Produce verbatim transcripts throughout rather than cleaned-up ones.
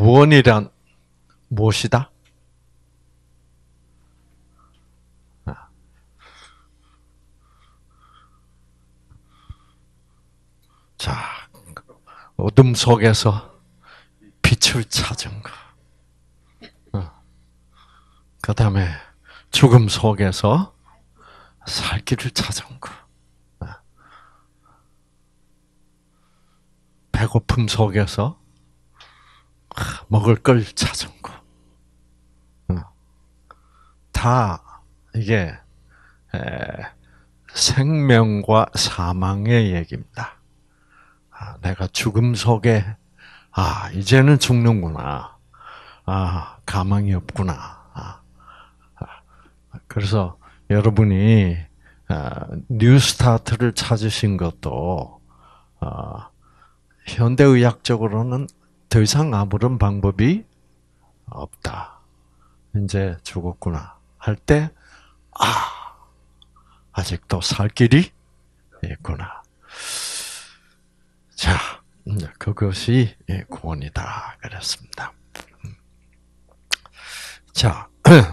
구원이란 무엇이다? 자, 어둠 속에서 빛을 찾은 거. 그 다음에 죽음 속에서 살 길을 찾은 거. 배고픔 속에서 먹을 걸 찾은 거. 다 이게 생명과 사망의 얘기입니다. 내가 죽음 속에 아 이제는 죽는구나. 아 가망이 없구나. 아, 그래서 여러분이 뉴스타트를 찾으신 것도 현대의학적으로는 더 이상 아무런 방법이 없다. 이제 죽었구나 할 때, 아, 아직도 살 길이 있구나. 자, 그것이 구원이다. 그랬습니다. 자,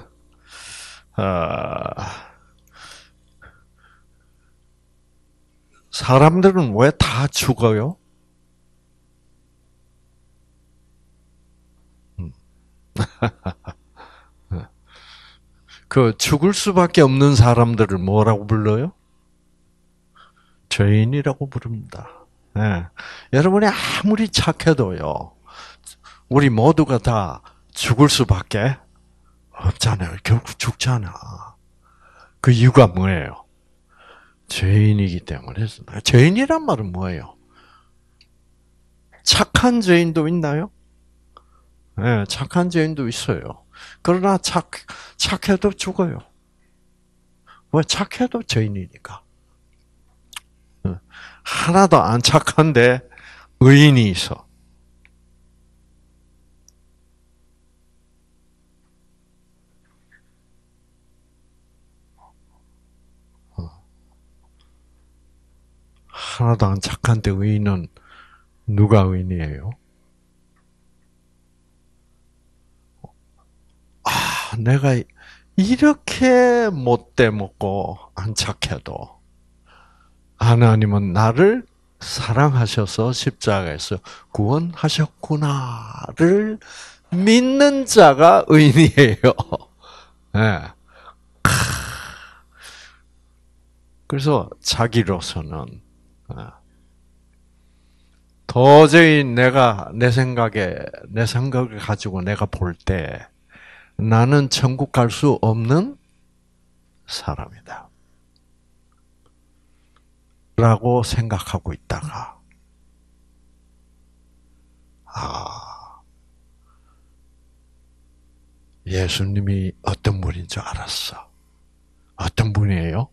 어, 사람들은 왜 다 죽어요? 그 죽을 수밖에 없는 사람들을 뭐라고 불러요? 죄인이라고 부릅니다. 네. 여러분이 아무리 착해도요, 우리 모두가 다 죽을 수밖에 없잖아요. 결국 죽잖아. 그 이유가 뭐예요? 죄인이기 때문에. 죄인이란 말은 뭐예요? 착한 죄인도 있나요? 네, 착한 죄인도 있어요. 그러나 착, 착해도 죽어요. 왜? 착해도 죄인이니까. 하나도 안 착한데 의인이 있어. 하나도 안 착한데 의인은 누가 의인이에요? 아, 내가 이렇게 못돼 먹고 안 착해도 하나님은 나를 사랑하셔서 십자가에서 구원하셨구나를 믿는 자가 의인이에요. 네. 그래서 자기로서는 도저히 내가 내 생각에 내 생각을 가지고 내가 볼 때 나는 천국 갈 수 없는 사람이다. 라고 생각하고 있다가 아 예수님이 어떤 분인 줄 알았어. 어떤 분이에요?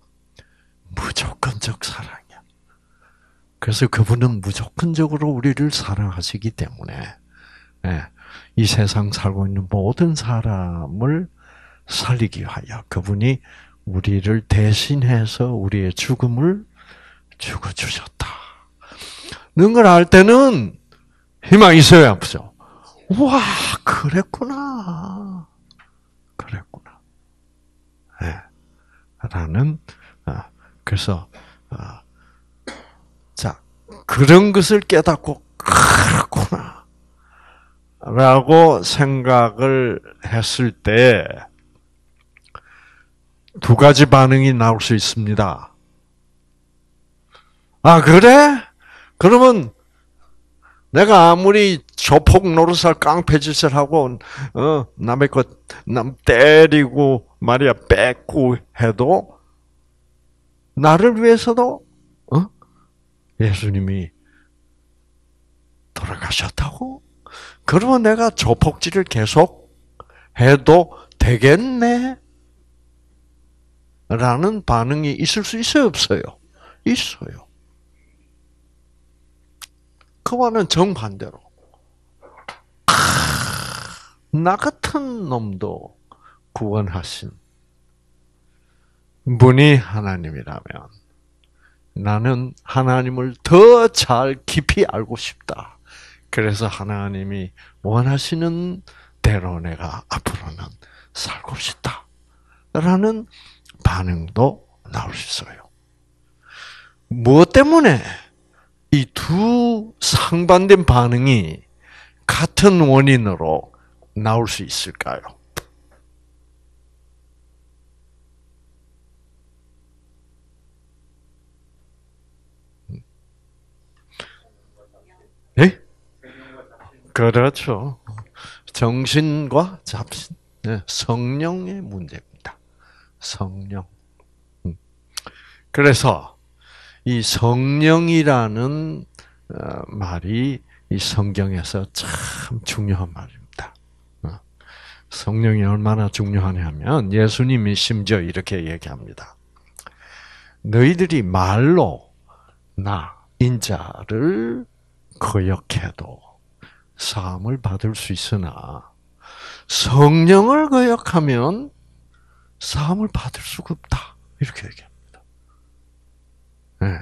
무조건적 사랑이야. 그래서 그분은 무조건적으로 우리를 사랑하시기 때문에 이 세상 살고 있는 모든 사람을 살리기 위하여 그분이 우리를 대신해서 우리의 죽음을 죽어주셨다. 는 걸 알 때는 희망이 있어야 없죠. 와, 그랬구나. 그랬구나. 네. 라는, 그래서, 자, 그런 것을 깨닫고, 그렇구나. 라고 생각을 했을 때, 두 가지 반응이 나올 수 있습니다. 아, 그래? 그러면 내가 아무리 조폭 노릇을 깡패짓을 하고 어, 남의 것 남 때리고 말이야 뺏고 해도 나를 위해서도 어? 예수님이 돌아가셨다고? 그러면 내가 조폭질을 계속 해도 되겠네? 라는 반응이 있을 수 있어요, 없어요? 있어요. 그와는 정반대로 나 같은 놈도 구원하신 분이 하나님이라면 나는 하나님을 더 잘 깊이 알고 싶다. 그래서 하나님이 원하시는 대로 내가 앞으로는 살고 싶다. 라는 반응도 나올 수 있어요. 무엇 때문에 이 두 상반된 반응이 같은 원인으로 나올 수 있을까요? 예? 그렇죠. 정신과 잡신, 네, 성령의 문제입니다. 성령. 그래서 이 성령이라는 말이 이 성경에서 참 중요한 말입니다. 성령이 얼마나 중요하냐면 예수님이 심지어 이렇게 얘기합니다. 너희들이 말로 나 인자를 거역해도 사함을 받을 수 있으나 성령을 거역하면 사함을 받을 수가 없다. 이렇게 얘기합니다. 네.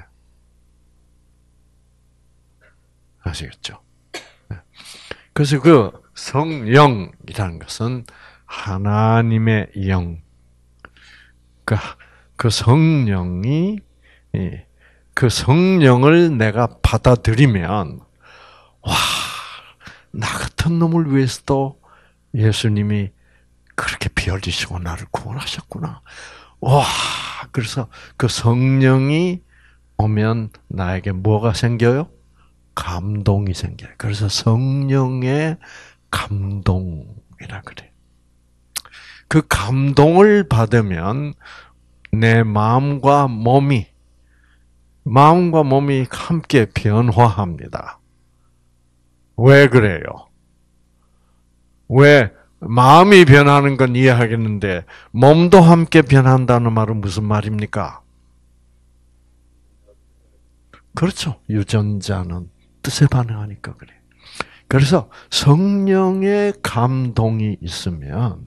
아시겠죠? 네. 그래서 그 성령이라는 것은 하나님의 영, 그, 그 성령이, 그 성령을 내가 받아들이면, 와, 나 같은 놈을 위해서도 예수님이 그렇게 피 흘리시고 나를 구원하셨구나. 와, 그래서 그 성령이 오면 나에게 뭐가 생겨요? 감동이 생겨요. 그래서 성령의 감동이라 그래요. 그 감동을 받으면 내 마음과 몸이, 마음과 몸이 함께 변화합니다. 왜 그래요? 왜 마음이 변하는 건 이해하겠는데 몸도 함께 변한다는 말은 무슨 말입니까? 그렇죠. 유전자는 뜻에 반응하니까 그래. 그래서 성령의 감동이 있으면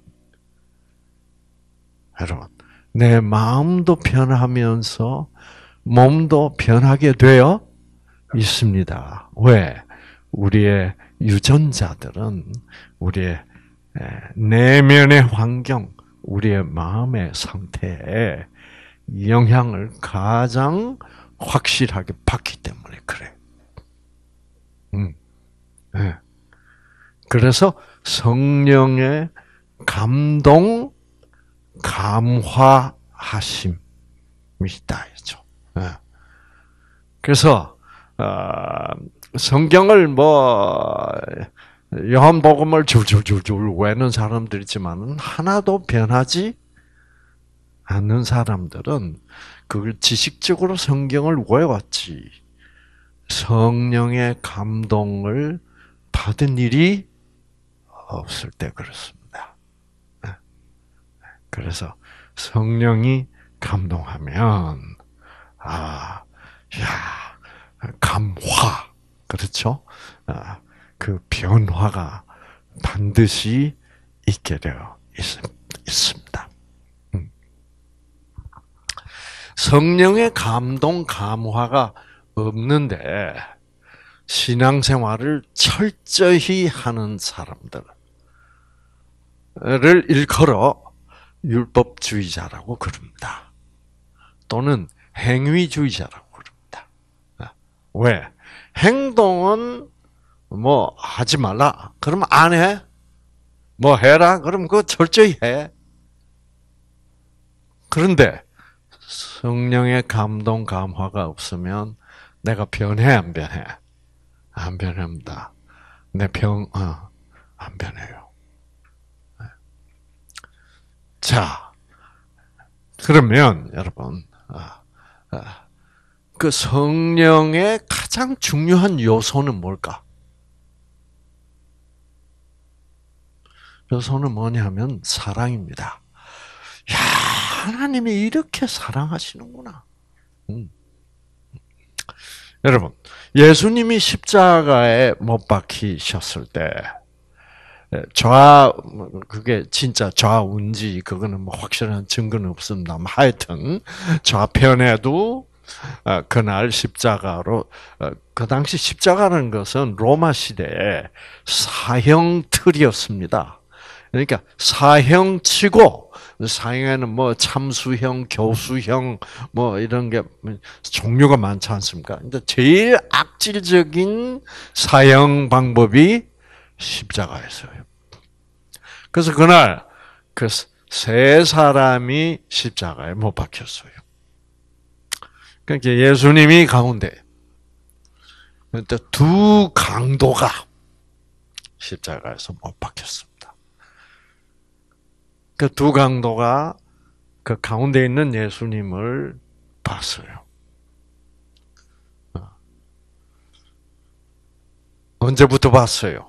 여러분 내 마음도 변하면서 몸도 변하게 되어 있습니다. 왜? 우리의 유전자들은 우리의 내면의 환경, 우리의 마음의 상태에 영향을 가장 확실하게 받기 때문에 그래. 음, 네. 그래서 성령의 감동, 감화하심이 있다 했죠. 네. 그래서 어, 성경을 뭐 요한복음을 줄줄줄줄 외는 사람들 있지만은 하나도 변하지 않는 사람들은 그걸 지식적으로 성경을 외웠지 성령의 감동을 받은 일이 없을 때 그렇습니다. 그래서 성령이 감동하면 아, 야, 감화 그렇죠? 아, 그 변화가 반드시 있게 되어 있습니다. 성령의 감동, 감화가 없는데 신앙생활을 철저히 하는 사람들을 일컬어 율법주의자라고 그럽니다. 또는 행위주의자라고 그럽니다. 왜? 행동은 뭐 하지 말라. 그러면 안 해. 뭐 해라. 그럼 그거 철저히 해. 그런데 성령의 감동, 감화가 없으면 내가 변해, 안 변해? 안 변합니다. 내 병, 어, 안 변해요. 자, 그러면 여러분, 그 성령의 가장 중요한 요소는 뭘까? 요소는 뭐냐면 사랑입니다. 야, 하나님이 이렇게 사랑하시는구나. 음. 여러분, 예수님이 십자가에 못 박히셨을 때 좌 그게 진짜 좌우인지 그거는 뭐 확실한 증거는 없습니다. 하여튼 좌편에도 그날 십자가로, 그 당시 십자가라는 것은 로마 시대에 사형 틀이었습니다. 그러니까 사형치고, 사형에는 뭐 참수형, 교수형, 뭐 이런 게 종류가 많지 않습니까? 근데 제일 악질적인 사형 방법이 십자가였어요. 그래서 그날 그 세 사람이 십자가에 못 박혔어요. 그러니까 예수님이 가운데, 그러니까 두 강도가 십자가에서 못 박혔습니다. 그 두 강도가 그 가운데 있는 예수님을 봤어요. 언제부터 봤어요?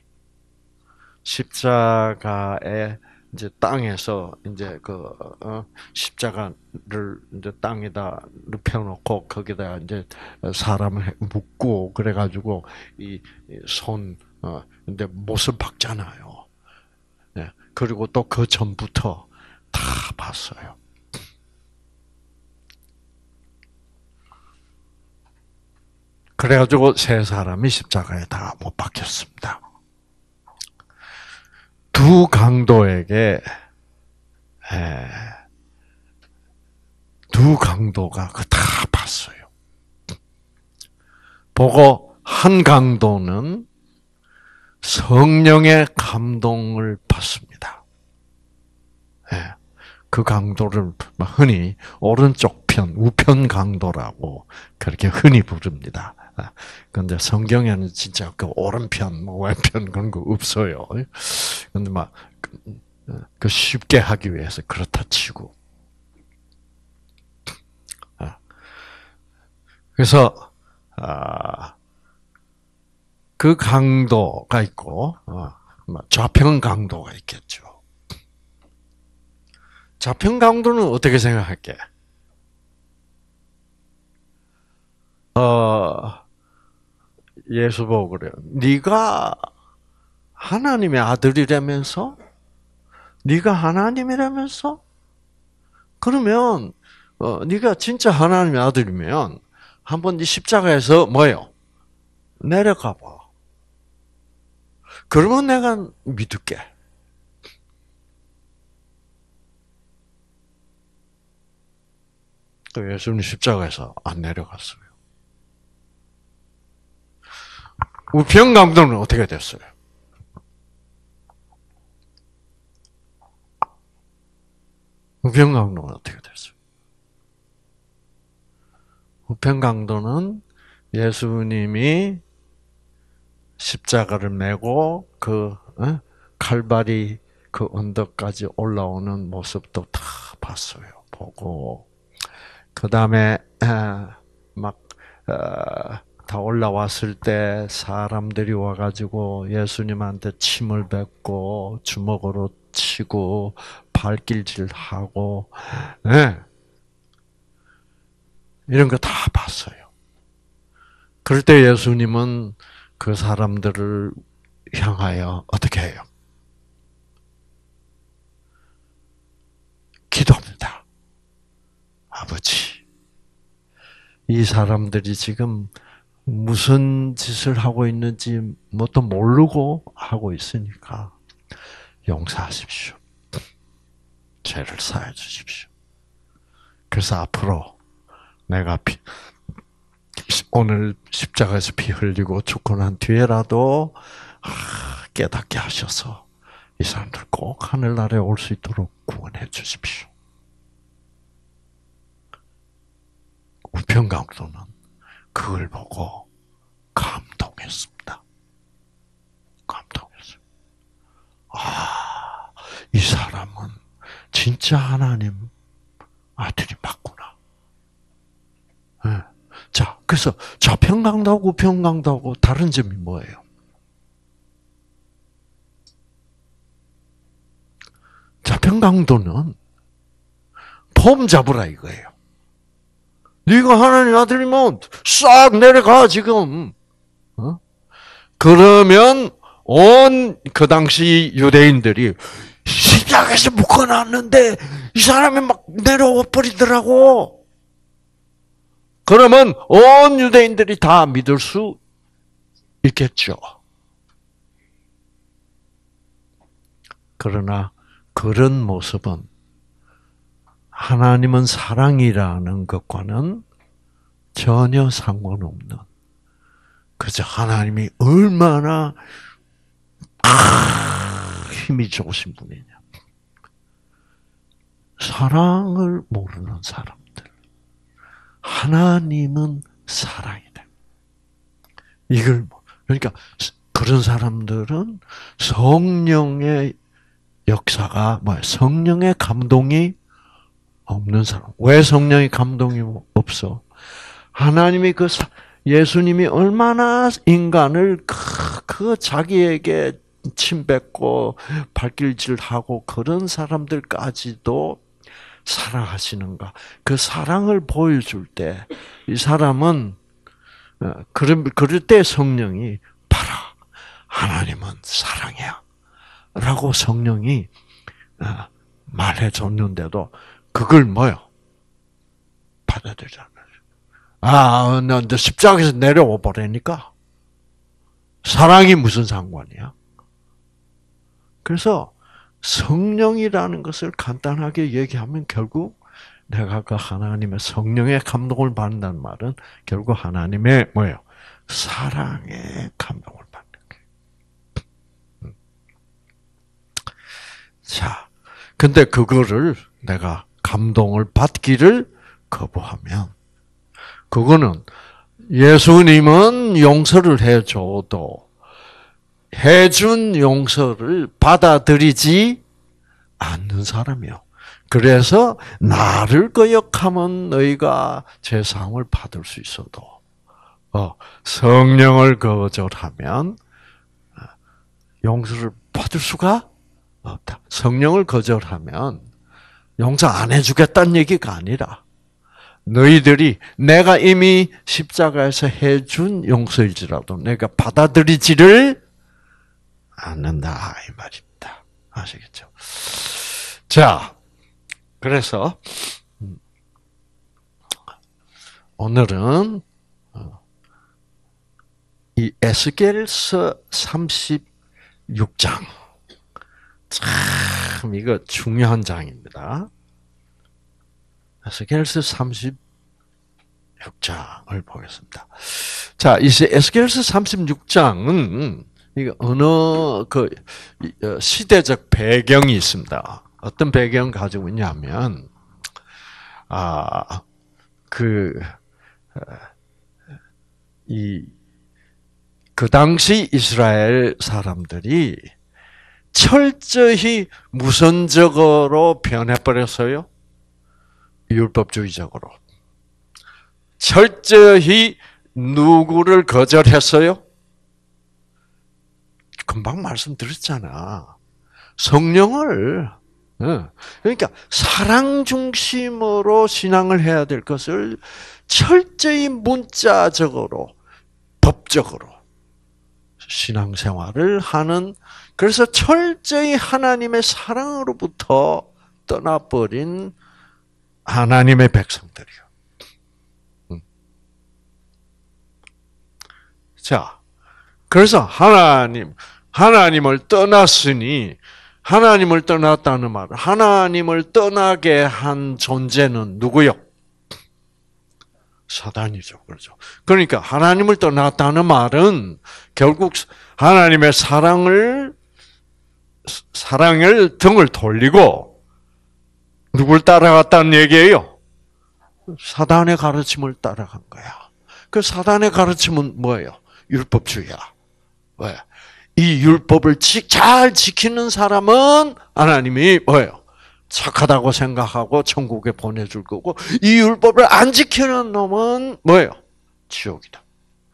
십자가에 이제 땅에서 이제 그 어, 십자가를 이제 땅에다 눕혀놓고 거기다 이제 사람을 묶고 그래가지고 이 손 어, 근데 못을 박잖아요. 네. 그리고 또 그 전부터 다 봤어요. 그래가지고 세 사람이 십자가에 다 못 박혔습니다. 두 강도에게 에, 두 강도가 그 다 봤어요. 보고 한 강도는 성령의 감동을 받습니다. 예, 그 강도를 흔히 오른쪽 편, 우편 강도라고 그렇게 흔히 부릅니다. 그런데 성경에는 진짜 그 오른편, 뭐 왼편 그런 거 없어요. 근데 막 그 쉽게 하기 위해서 그렇다 치고. 그래서 아. 그 강도가 있고 좌편 강도가 있겠죠. 좌편 강도는 어떻게 생각할게? 어, 예수 보고 그래요. 네가 하나님의 아들이라면서? 네가 하나님이라면서? 그러면 어, 네가 진짜 하나님의 아들이면 한번 네 십자가에서 뭐예요? 내려가 봐. 그러면 내가 믿을게. 예수님 십자가에서 안 내려갔어요. 우편 강도는 어떻게 됐어요? 우편 강도는 어떻게 됐어요? 우편 강도는 예수님이 십자가를 메고 그 칼바리 그 언덕까지 올라오는 모습도 다 봤어요. 보고 그 다음에 막 다 올라왔을 때 사람들이 와가지고 예수님한테 침을 뱉고 주먹으로 치고 발길질하고 네. 이런 거 다 봤어요. 그럴 때 예수님은 그 사람들을 향하여 어떻게 해요? 기도합니다. 아버지, 이 사람들이 지금 무슨 짓을 하고 있는지 뭣도 모르고 하고 있으니까 용서하십시오. 죄를 사해 주십시오. 그래서 앞으로 내가 피, 오늘 십자가에서 피 흘리고 죽고 난 뒤에라도 깨닫게 하셔서 이 사람들 꼭 하늘나라에 올 수 있도록 구원해 주십시오. 우편 강도는 그걸 보고 감동했습니다. 감동했어요. 아, 이 사람은 진짜 하나님 아들이 맞구나. 네. 자, 그래서 좌편 강도하고 우편 강도하고 다른 점이 뭐예요? 좌편 강도는 폼 잡으라 이거예요. 네가 하나님 아들이면 싹 내려가 지금. 어? 그러면 온 그 당시 유대인들이 십자가에서 묶어놨는데 이 사람이 막 내려와 버리더라고. 그러면 온 유대인들이 다 믿을 수 있겠죠. 그러나 그런 모습은 하나님은 사랑이라는 것과는 전혀 상관없는, 그저 하나님이 얼마나 아, 힘이 좋으신 분이냐. 사랑을 모르는 사람들. 하나님은 사랑이다. 이걸, 그러니까 그런 사람들은 성령의 역사가 뭐야? 성령의 감동이 없는 사람. 왜 성령의 감동이 없어? 하나님이 그 예수님이 얼마나 인간을 그, 그 자기에게 침뱉고 발길질하고 그런 사람들까지도 사랑하시는가? 그 사랑을 보여줄 때 이 사람은 그런 그럴 때 성령이 봐라, 하나님은 사랑이야라고 성령이 말해줬는데도 그걸 뭐요? 받아들이잖아요. 아, 너 십자가에서 내려와 버리니까 사랑이 무슨 상관이야? 그래서 성령이라는 것을 간단하게 얘기하면 결국 내가 그 하나님의 성령의 감동을 받는다는 말은 결국 하나님의 뭐예요? 사랑의 감동을 받는 거예요. 자, 근데 그거를 내가 감동을 받기를 거부하면 그거는 예수님은 용서를 해줘도 해준 용서를 받아들이지 않는 사람이요. 그래서 나를 거역하면 너희가 제사함을 받을 수 있어도 어, 성령을 거절하면 용서를 받을 수가 없다. 성령을 거절하면 용서 안 해주겠다는 얘기가 아니라 너희들이 내가 이미 십자가에서 해준 용서일지라도 내가 받아들이지를 않는다 이 말입니다. 아시겠죠? 자, 그래서 오늘은 이 에스겔서 삼십육 장 참 이거 중요한 장입니다. 에스겔서 삼십육 장을 보겠습니다. 자, 이 에스겔서 삼십육 장은 이거 어느 그 시대적 배경이 있습니다. 어떤 배경 가지고 있냐면 아, 그 이 그 당시 이스라엘 사람들이 철저히 무선적으로 변해버렸어요. 율법주의적으로. 철저히 누구를 거절했어요? 금방 말씀드렸잖아. 성령을. 그러니까 사랑 중심으로 신앙을 해야 될 것을 철저히 문자적으로, 법적으로 신앙생활을 하는, 그래서 철저히 하나님의 사랑으로부터 떠나버린 하나님의 백성들이요. 자, 그래서 하나님, 하나님을 떠났으니, 하나님을 떠났다는 말은 하나님을 떠나게 한 존재는 누구요? 사단이죠. 그렇죠. 그러니까 하나님을 떠났다는 말은 결국 하나님의 사랑을, 사랑을 등을 돌리고 누굴 따라갔다는 얘기예요? 사단의 가르침을 따라간 거야. 그 사단의 가르침은 뭐예요? 율법주의야. 왜? 이 율법을 잘 지키는 사람은 하나님이 뭐예요? 착하다고 생각하고 천국에 보내줄 거고, 이 율법을 안 지키는 놈은 뭐예요? 지옥이다.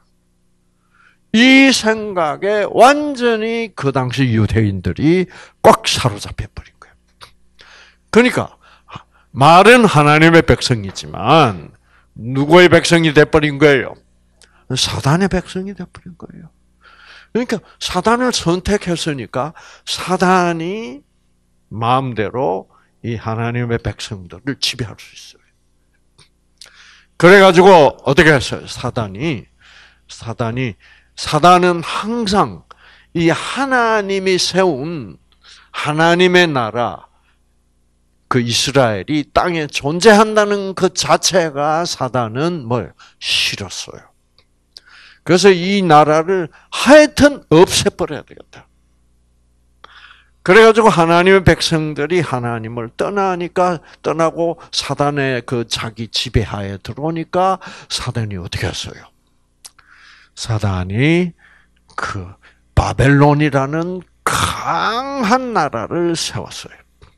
이 생각에 완전히 그 당시 유대인들이 꽉 사로잡혀 버린 거예요. 그러니까 말은 하나님의 백성이지만 누구의 백성이 돼버린 거예요? 사단의 백성이 돼버린 거예요. 그러니까 사단을 선택했으니까 사단이 마음대로 이 하나님의 백성들을 지배할 수 있어요. 그래가지고 어떻게 했어요? 사단이 사단이 사단은 항상 이 하나님이 세운 하나님의 나라 그 이스라엘이 땅에 존재한다는 그 자체가 사단은 뭘 싫었어요. 그래서 이 나라를 하여튼 없애버려야 되겠다. 그래가지고 하나님의 백성들이 하나님을 떠나니까 떠나고 사단의 그 자기 지배하에 들어오니까 사단이 어떻게 했어요? 사단이 그 바벨론이라는 강한 나라를 세웠어요.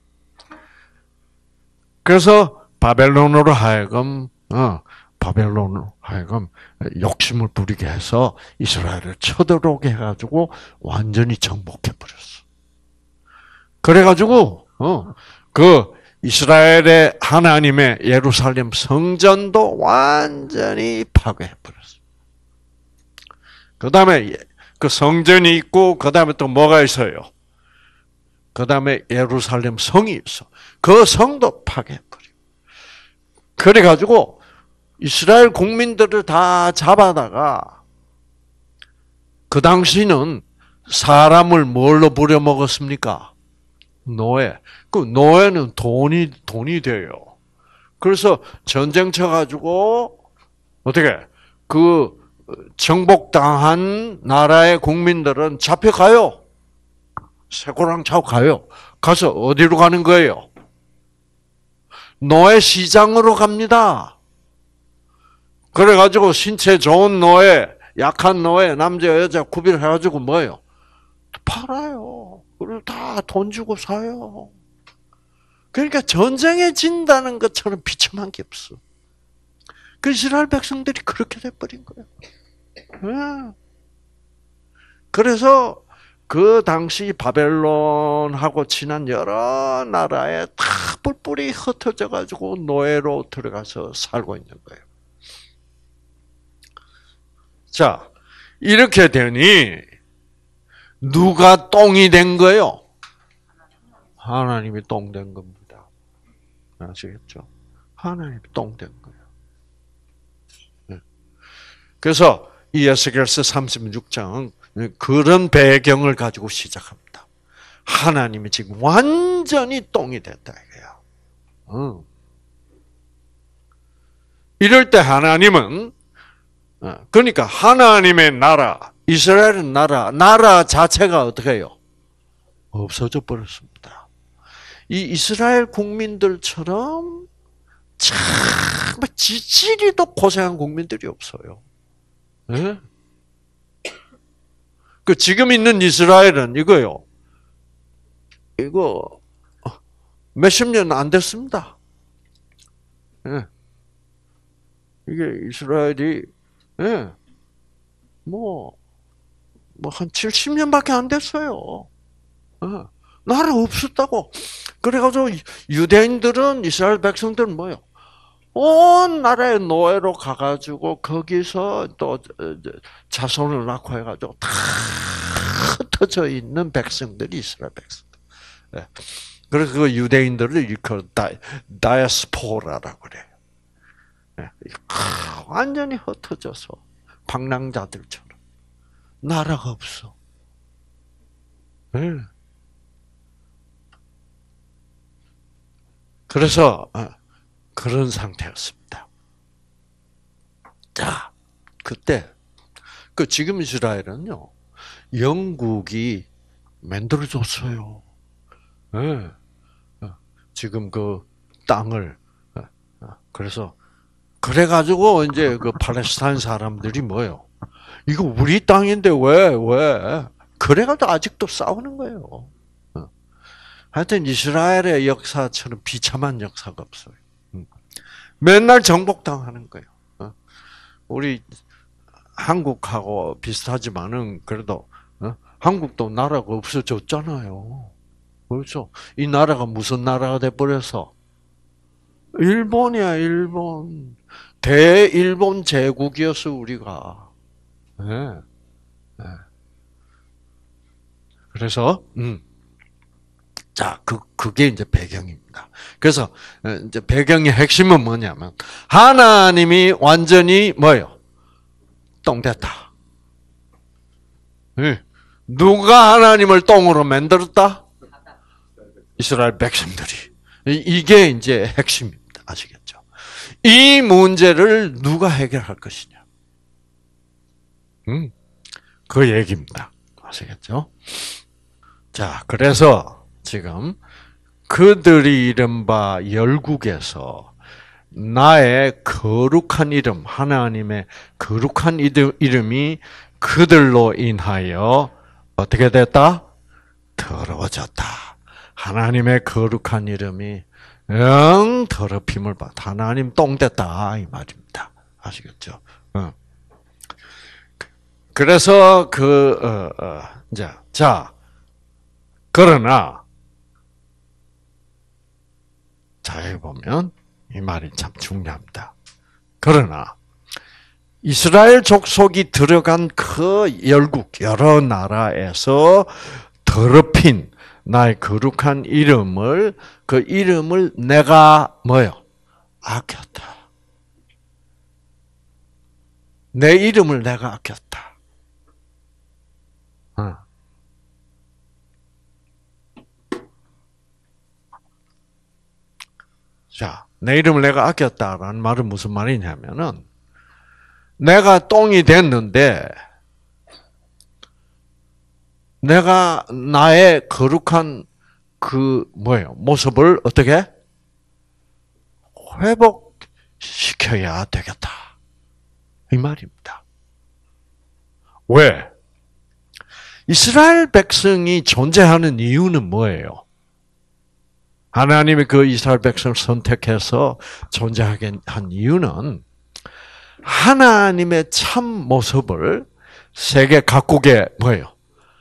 그래서 바벨론으로 하여금 어, 바벨론으로 하여금 욕심을 부리게 해서 이스라엘을 쳐들어오게 해가지고 완전히 정복해 버렸어. 그래가지고 어, 그 이스라엘의 하나님의 예루살렘 성전도 완전히 파괴해 버렸어. 그 다음에 그 성전이 있고 그 다음에 또 뭐가 있어요? 그 다음에 예루살렘 성이 있어. 그 성도 파괴해버려. 그래가지고 이스라엘 국민들을 다 잡아다가 그 당시는 사람을 뭘로 부려먹었습니까? 노예. 그 노예는 돈이 돈이 돼요. 그래서 전쟁 쳐가지고 어떻게 그 정복당한 나라의 국민들은 잡혀가요. 쇠고랑 차고 가요. 가서 어디로 가는 거예요? 노예 시장으로 갑니다. 그래가지고 신체 좋은 노예, 약한 노예, 남자, 여자 구별해가지고 뭐예요? 팔아요. 그리고 다 돈 주고 사요. 그러니까 전쟁에 진다는 것처럼 비참한 게 없어. 그 이스라엘 백성들이 그렇게 돼버린 거예요. 그래서 그 당시 바벨론하고 친한 여러 나라에 다 뿔뿔이 흩어져 가지고 노예로 들어가서 살고 있는 거예요. 자, 이렇게 되니 누가 똥이 된 거예요? 하나님이 똥 된 겁니다. 아시겠죠? 하나님이 똥 된 거예요. 그래서 이 에스겔서 삼십육 장은 그런 배경을 가지고 시작합니다. 하나님이 지금 완전히 똥이 됐다 이거야. 어. 이럴 때 하나님은 그러니까 하나님의 나라, 이스라엘의 나라, 나라 자체가 어떻게 해요? 없어져 버렸습니다. 이 이스라엘 국민들처럼 참 지지리도 고생한 국민들이 없어요. 네? 그 지금 있는 이스라엘은 이거요. 이거 몇십 년 안 됐습니다. 네. 이게 이스라엘이 네. 뭐 뭐 한 칠십 년밖에 안 됐어요. 네. 나라 없었다고. 그래가지고 유대인들은 이스라엘 백성들은 뭐요? 온 나라의 노예로 가가지고 거기서 또 자손을 낳고 해가지고 다 흩어져 있는 백성들이 이스라엘 백성들. 네. 그래서 그 유대인들을 일컬어 다이아스포라라고 그래요. 네. 완전히 흩어져서 방랑자들처럼 나라가 없어. 네. 그래서 그런 상태였습니다. 자, 그때 그 지금 이스라엘은요, 영국이 만들어줬어요. 네. 지금 그 땅을 그래서 그래가지고 이제 그 팔레스타인 사람들이 뭐요? 이거 우리 땅인데 왜 왜? 그래가지고 아직도 싸우는 거예요. 하여튼 이스라엘의 역사처럼 비참한 역사가 없어요. 맨날 정복당하는 거예요. 우리 한국하고 비슷하지만은 그래도 한국도 나라가 없어졌잖아요. 그렇죠? 이 나라가 무슨 나라가 돼버려서? 일본이야, 일본. 대일본 제국이었어, 우리가. 네. 네. 그래서, 음. 자, 그, 그게 이제 배경입니다. 그래서, 이제 배경의 핵심은 뭐냐면, 하나님이 완전히 뭐예요? 똥됐다. 네. 누가 하나님을 똥으로 만들었다? 이스라엘 백성들이. 이게 이제 핵심입니다. 아시겠죠? 이 문제를 누가 해결할 것이냐? 음, 그 얘기입니다. 아시겠죠? 자, 그래서 지금 그들이 이른바 열국에서 나의 거룩한 이름, 하나님의 거룩한 이름이 그들로 인하여 어떻게 됐다? 더러워졌다. 하나님의 거룩한 이름이 영 더럽힘을 받. 하나님 똥 됐다 이 말입니다. 아시겠죠? 어. 그래서 그 어, 어, 이제 자 그러나 잘 보면 이 말이 참 중요합니다. 그러나 이스라엘 족속이 들어간 그 열국 여러 나라에서 더럽힌 나의 거룩한 이름을 그 이름을 내가 뭐요? 아꼈다. 내 이름을 내가 아꼈다. 어. 자, 내 이름을 내가 아꼈다라는 말은 무슨 말이냐면은 내가 똥이 됐는데 내가 나의 거룩한 그 뭐예요? 모습을 어떻게 회복시켜야 되겠다. 이 말입니다. 왜? 이스라엘 백성이 존재하는 이유는 뭐예요? 하나님이 그 이스라엘 백성을 선택해서 존재하게 한 이유는 하나님의 참 모습을 세계 각국에 뭐예요?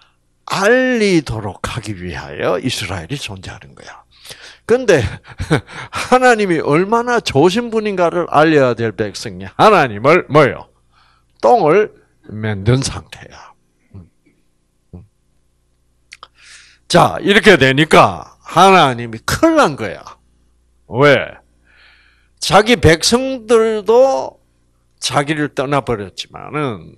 알리도록 하기 위하여 이스라엘이 존재하는 거야. 근데 하나님이 얼마나 좋으신 분인가를 알려야 될 백성이 하나님을 뭐예요? 똥을 만든 상태야. 자, 이렇게 되니까 하나님이 큰일 난 거야. 왜? 자기 백성들도 자기를 떠나버렸지만은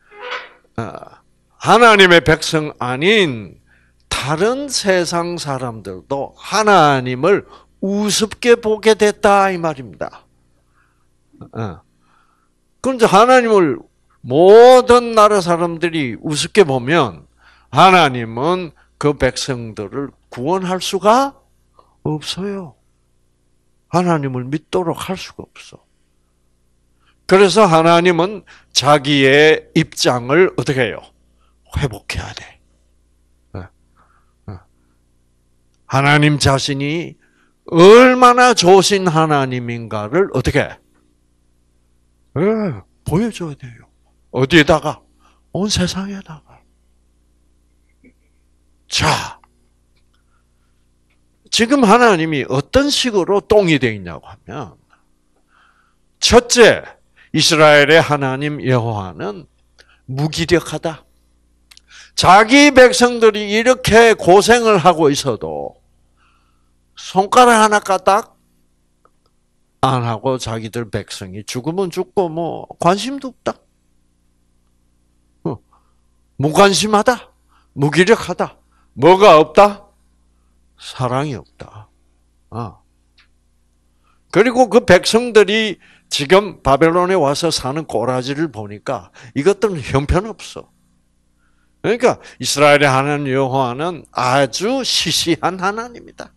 하나님의 백성 아닌 다른 세상 사람들도 하나님을 우습게 보게 됐다 이 말입니다. 그런데 하나님을 모든 나라 사람들이 우습게 보면 하나님은 그 백성들을 구원할 수가 없어요. 하나님을 믿도록 할 수가 없어. 그래서 하나님은 자기의 입장을 어떻게 해요? 회복해야 돼. 하나님 자신이 얼마나 좋으신 하나님인가를 어떻게 해? 보여줘야 돼요. 어디에다가? 온 세상에다가. 자, 지금 하나님이 어떤 식으로 똥이 되어 있냐고 하면 첫째, 이스라엘의 하나님 여호와는 무기력하다. 자기 백성들이 이렇게 고생을 하고 있어도 손가락 하나 까딱 안 하고 자기들 백성이 죽으면 죽고 뭐 관심도 없다. 무관심하다. 무기력하다. 뭐가 없다? 사랑이 없다. 아. 그리고 그 백성들이 지금 바벨론에 와서 사는 꼬라지를 보니까 이것들은 형편없어. 그러니까 이스라엘의 하나님 여호와는 아주 시시한 하나님이다.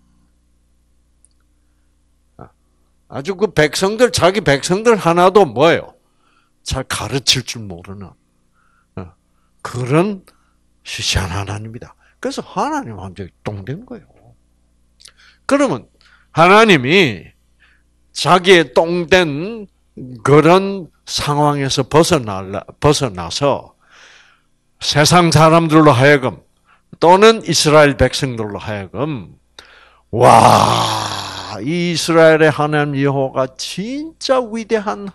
아주 그 백성들, 자기 백성들 하나도 뭐예요? 잘 가르칠 줄 모르는 그런 시시한 하나님이다. 그래서 하나님 완전히 똥된 거예요. 그러면 하나님이 자기의 똥된 그런 상황에서 벗어나, 벗어나서 세상 사람들로 하여금 또는 이스라엘 백성들로 하여금 와, 이 이스라엘의 하나님 여호와가 진짜 위대한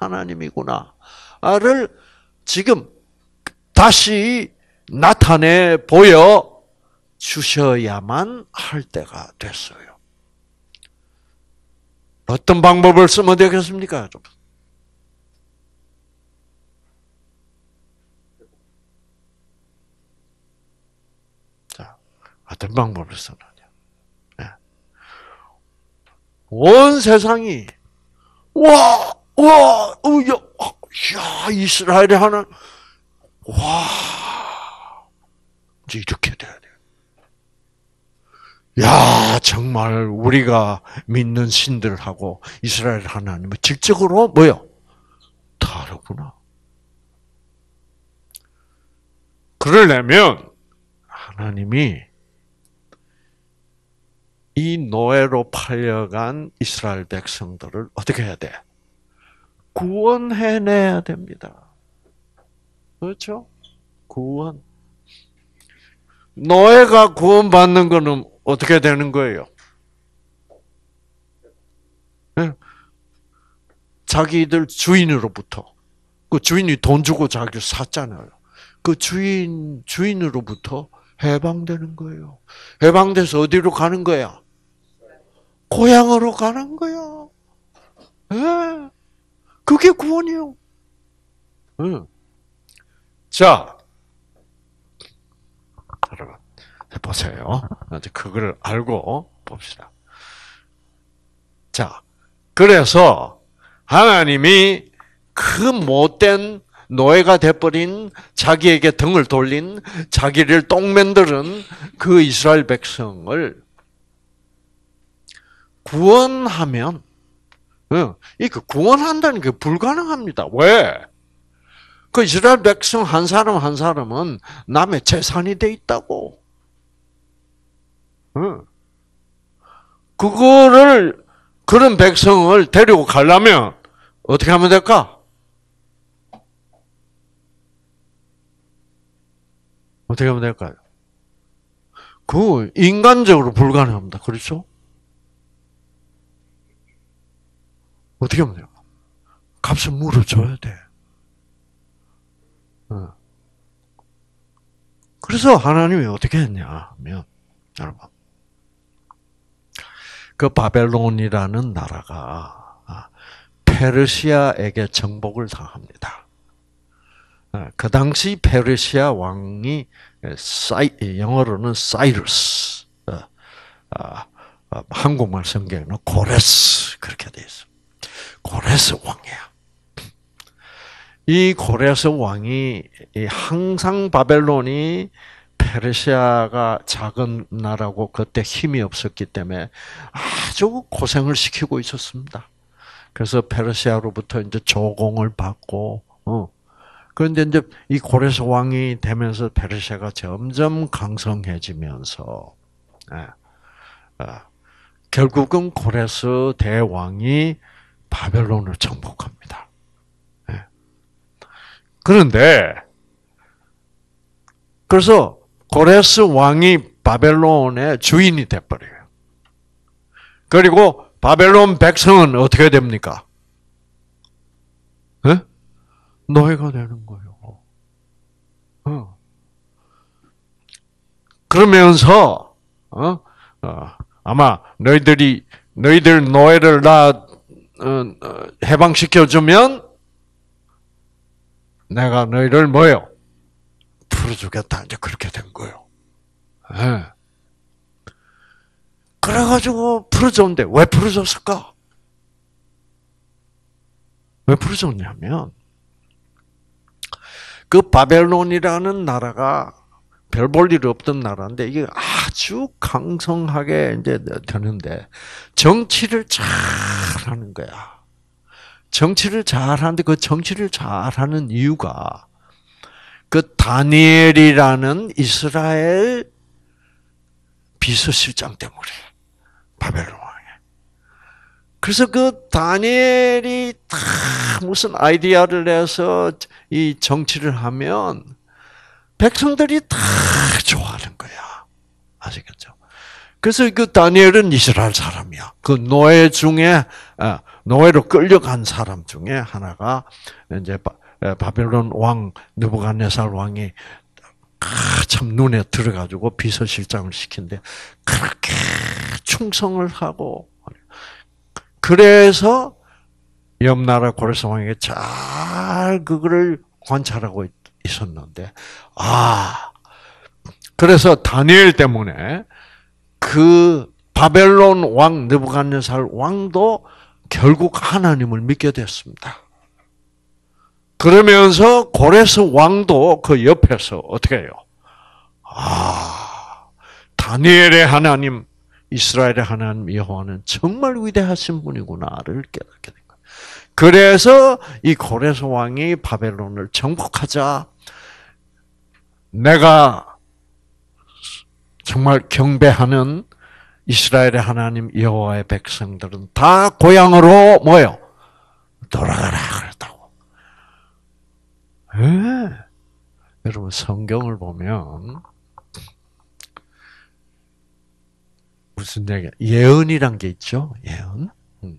하나님이구나를 지금 다시 나타내 보여 주셔야만 할 때가 됐어요. 어떤 방법을 쓰면 되겠습니까, 여러분? 자, 어떤 방법을 쓰느냐? 네. 온 세상이 와, 와, 어, 야, 야, 이스라엘의 하나님, 와, 이제 이렇게 돼야 돼. 야, 정말 우리가 믿는 신들하고 이스라엘 하나님은 질적으로 뭐요? 다르구나. 그러려면 하나님이 이 노예로 팔려간 이스라엘 백성들을 어떻게 해야 돼? 구원해내야 됩니다. 그렇죠? 구원. 노예가 구원받는 거는 어떻게 되는 거예요? 네. 자기들 주인으로부터, 그 주인이 돈 주고 자기를 샀잖아요. 그 주인, 주인으로부터 해방되는 거예요. 해방돼서 어디로 가는 거야? 고향으로 가는 거야. 네. 그게 구원이요. 네. 자, 여러분, 보세요. 그걸 알고 봅시다. 자, 그래서 하나님이 그 못된 노예가 돼버린 자기에게 등을 돌린 자기를 똥 만드는 그 이스라엘 백성을 구원하면, 이거 구원한다는 게 불가능합니다. 왜? 그 이스라엘 백성 한 사람 한 사람은 남의 재산이 돼 있다고. 그거를, 그런 백성을 데리고 가려면 어떻게 하면 될까? 어떻게 하면 될까요? 그 인간적으로 불가능합니다. 그렇죠? 어떻게 하면 돼요? 값을 물어줘야 돼. 그래서 하나님이 어떻게 했냐 하면, 여러분, 그 바벨론이라는 나라가 페르시아에게 정복을 당합니다. 그 당시 페르시아 왕이 사이, 영어로는 사이러스, 한국말 성경에는 고레스 그렇게 돼 있어. 고레스 왕이야. 이 고레스 왕이 항상 바벨론이 페르시아가 작은 나라고 그때 힘이 없었기 때문에 아주 고생을 시키고 있었습니다. 그래서 페르시아로부터 이제 조공을 받고, 어. 그런데 이제 이 고레스 왕이 되면서 페르시아가 점점 강성해지면서, 예, 어, 결국은 고레스 대왕이 바벨론을 정복합니다. 예. 그런데, 그래서 고레스 왕이 바벨론의 주인이 돼버려요. 그리고 바벨론 백성은 어떻게 됩니까? 네? 노예가 되는 거예요. 어. 그러면서 어? 어, 아마 너희들이 너희들 노예를 나 어, 해방시켜주면 내가 너희를 뭐요? 풀어주겠다. 이제 그렇게 된 거예요. 네. 그래가지고 풀어줬는데 왜 풀어줬을까? 왜 풀어줬냐면 그 바벨론이라는 나라가 별 볼 일 없던 나라인데 이게 아주 강성하게 이제 되는데 정치를 잘하는 거야. 정치를 잘하는데 그 정치를 잘하는 이유가 그 다니엘이라는 이스라엘 비서실장 때문에 바벨론 왕에. 그래서 그 다니엘이 다 무슨 아이디어를 내서 이 정치를 하면 백성들이 다 좋아하는 거야. 아시겠죠? 그래서 그 다니엘은 이스라엘 사람이야. 그 노예 중에 노예로 끌려간 사람 중에 하나가 이제 바벨론 왕 느부갓네살 왕이 참 눈에 들어가지고 비서실장을 시킨데 그렇게 충성을 하고 그래서 옆나라 고레스 왕에게 잘 그거를 관찰하고 있었는데 아 그래서 다니엘 때문에 그 바벨론 왕 느부갓네살 왕도 결국 하나님을 믿게 됐습니다. 그러면서 고레스 왕도 그 옆에서 어떻게 해요? 아, 다니엘의 하나님, 이스라엘의 하나님 여호와는 정말 위대하신 분이구나를 깨닫게 된 거예요. 그래서 이 고레스 왕이 바벨론을 정복하자 내가 정말 경배하는 이스라엘의 하나님 여호와의 백성들은 다 고향으로 뭐요? 돌아가라 그랬다고. 예. 여러분 성경을 보면 무슨 얘기? 예언이란 게 있죠. 예언.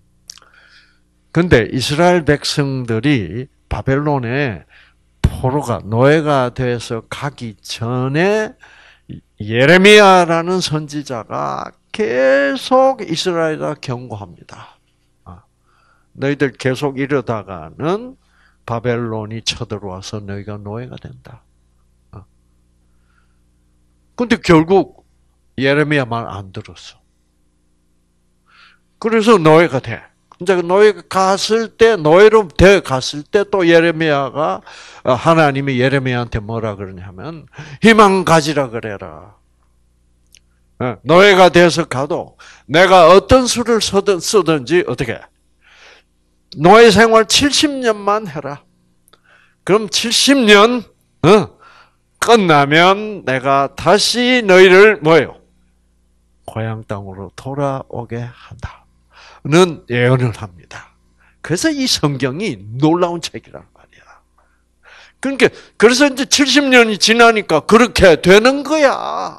근데 이스라엘 백성들이 바벨론에 포로가 노예가 돼서 가기 전에 예레미야라는 선지자가 계속 이스라엘을 경고합니다. 너희들 계속 이러다가는 바벨론이 쳐들어와서 너희가 노예가 된다. 근데 결국 예레미야 말 안 들었어. 그래서 노예가 돼. 이제 노예가 갔을 때, 노예로 돼 갔을 때 또 예레미야가, 하나님이 예레미야한테 뭐라 그러냐면, 희망 가지라 그래라. 노예가 돼서 가도 내가 어떤 수를 쓰든지 어떻게 노예 생활 칠십 년만 해라. 그럼 칠십 년 어, 끝나면 내가 다시 너희를 뭐예요? 고향 땅으로 돌아오게 한다는 예언을 합니다. 그래서 이 성경이 놀라운 책이란 말이야. 그러니까 그래서 이제 칠십 년이 지나니까 그렇게 되는 거야.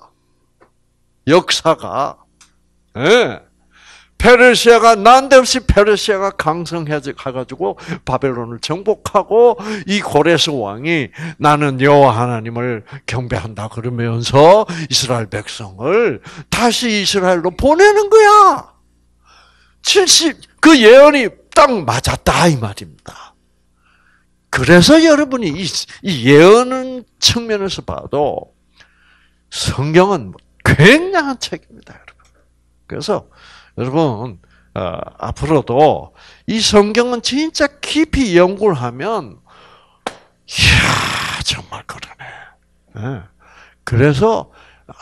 역사가. 예. 페르시아가 난데없이 페르시아가 강성해가지고 바벨론을 정복하고 이 고레스 왕이 나는 여호와 하나님을 경배한다 그러면서 이스라엘 백성을 다시 이스라엘로 보내는 거야. 칠십 그 예언이 딱 맞았다 이 말입니다. 그래서 여러분이 이, 이 예언은 측면에서 봐도 성경은 굉장한 책입니다, 여러분. 그래서 여러분, 어, 앞으로도 이 성경은 진짜 깊이 연구를 하면, 이야, 정말 그러네. 네. 그래서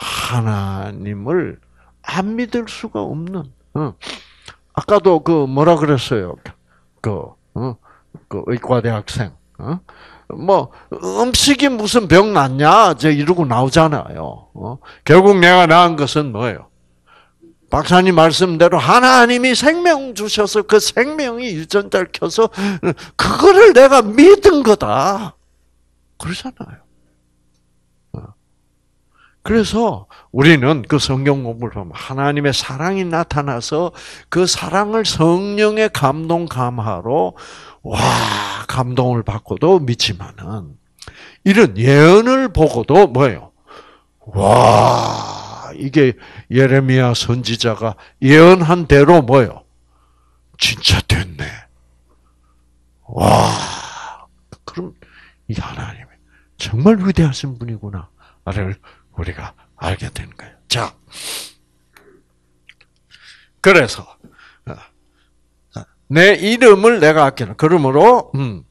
하나님을 안 믿을 수가 없는, 어. 아까도 그 뭐라 그랬어요? 그, 어, 그 의과대학생, 어? 뭐, 음식이 무슨 병 낫냐? 이제 이러고 나오잖아요. 어? 결국 내가 낳은 것은 뭐예요? 박사님 말씀대로 하나님이 생명 주셔서 그 생명이 유전자를 켜서 그거를 내가 믿은 거다. 그러잖아요. 그래서 우리는 그 성경 공부를 하면 하나님의 사랑이 나타나서 그 사랑을 성령의 감동 감화로 와 감동을 받고도 믿지만은 이런 예언을 보고도 뭐예요? 와 이게 예레미야 선지자가 예언한 대로 뭐요? 진짜 됐네. 와, 그럼 이 하나님이 정말 위대하신 분이구나를 우리가 알게 되는 거예요. 자, 그래서 내 이름을 내가 아끼는. 그러므로 음,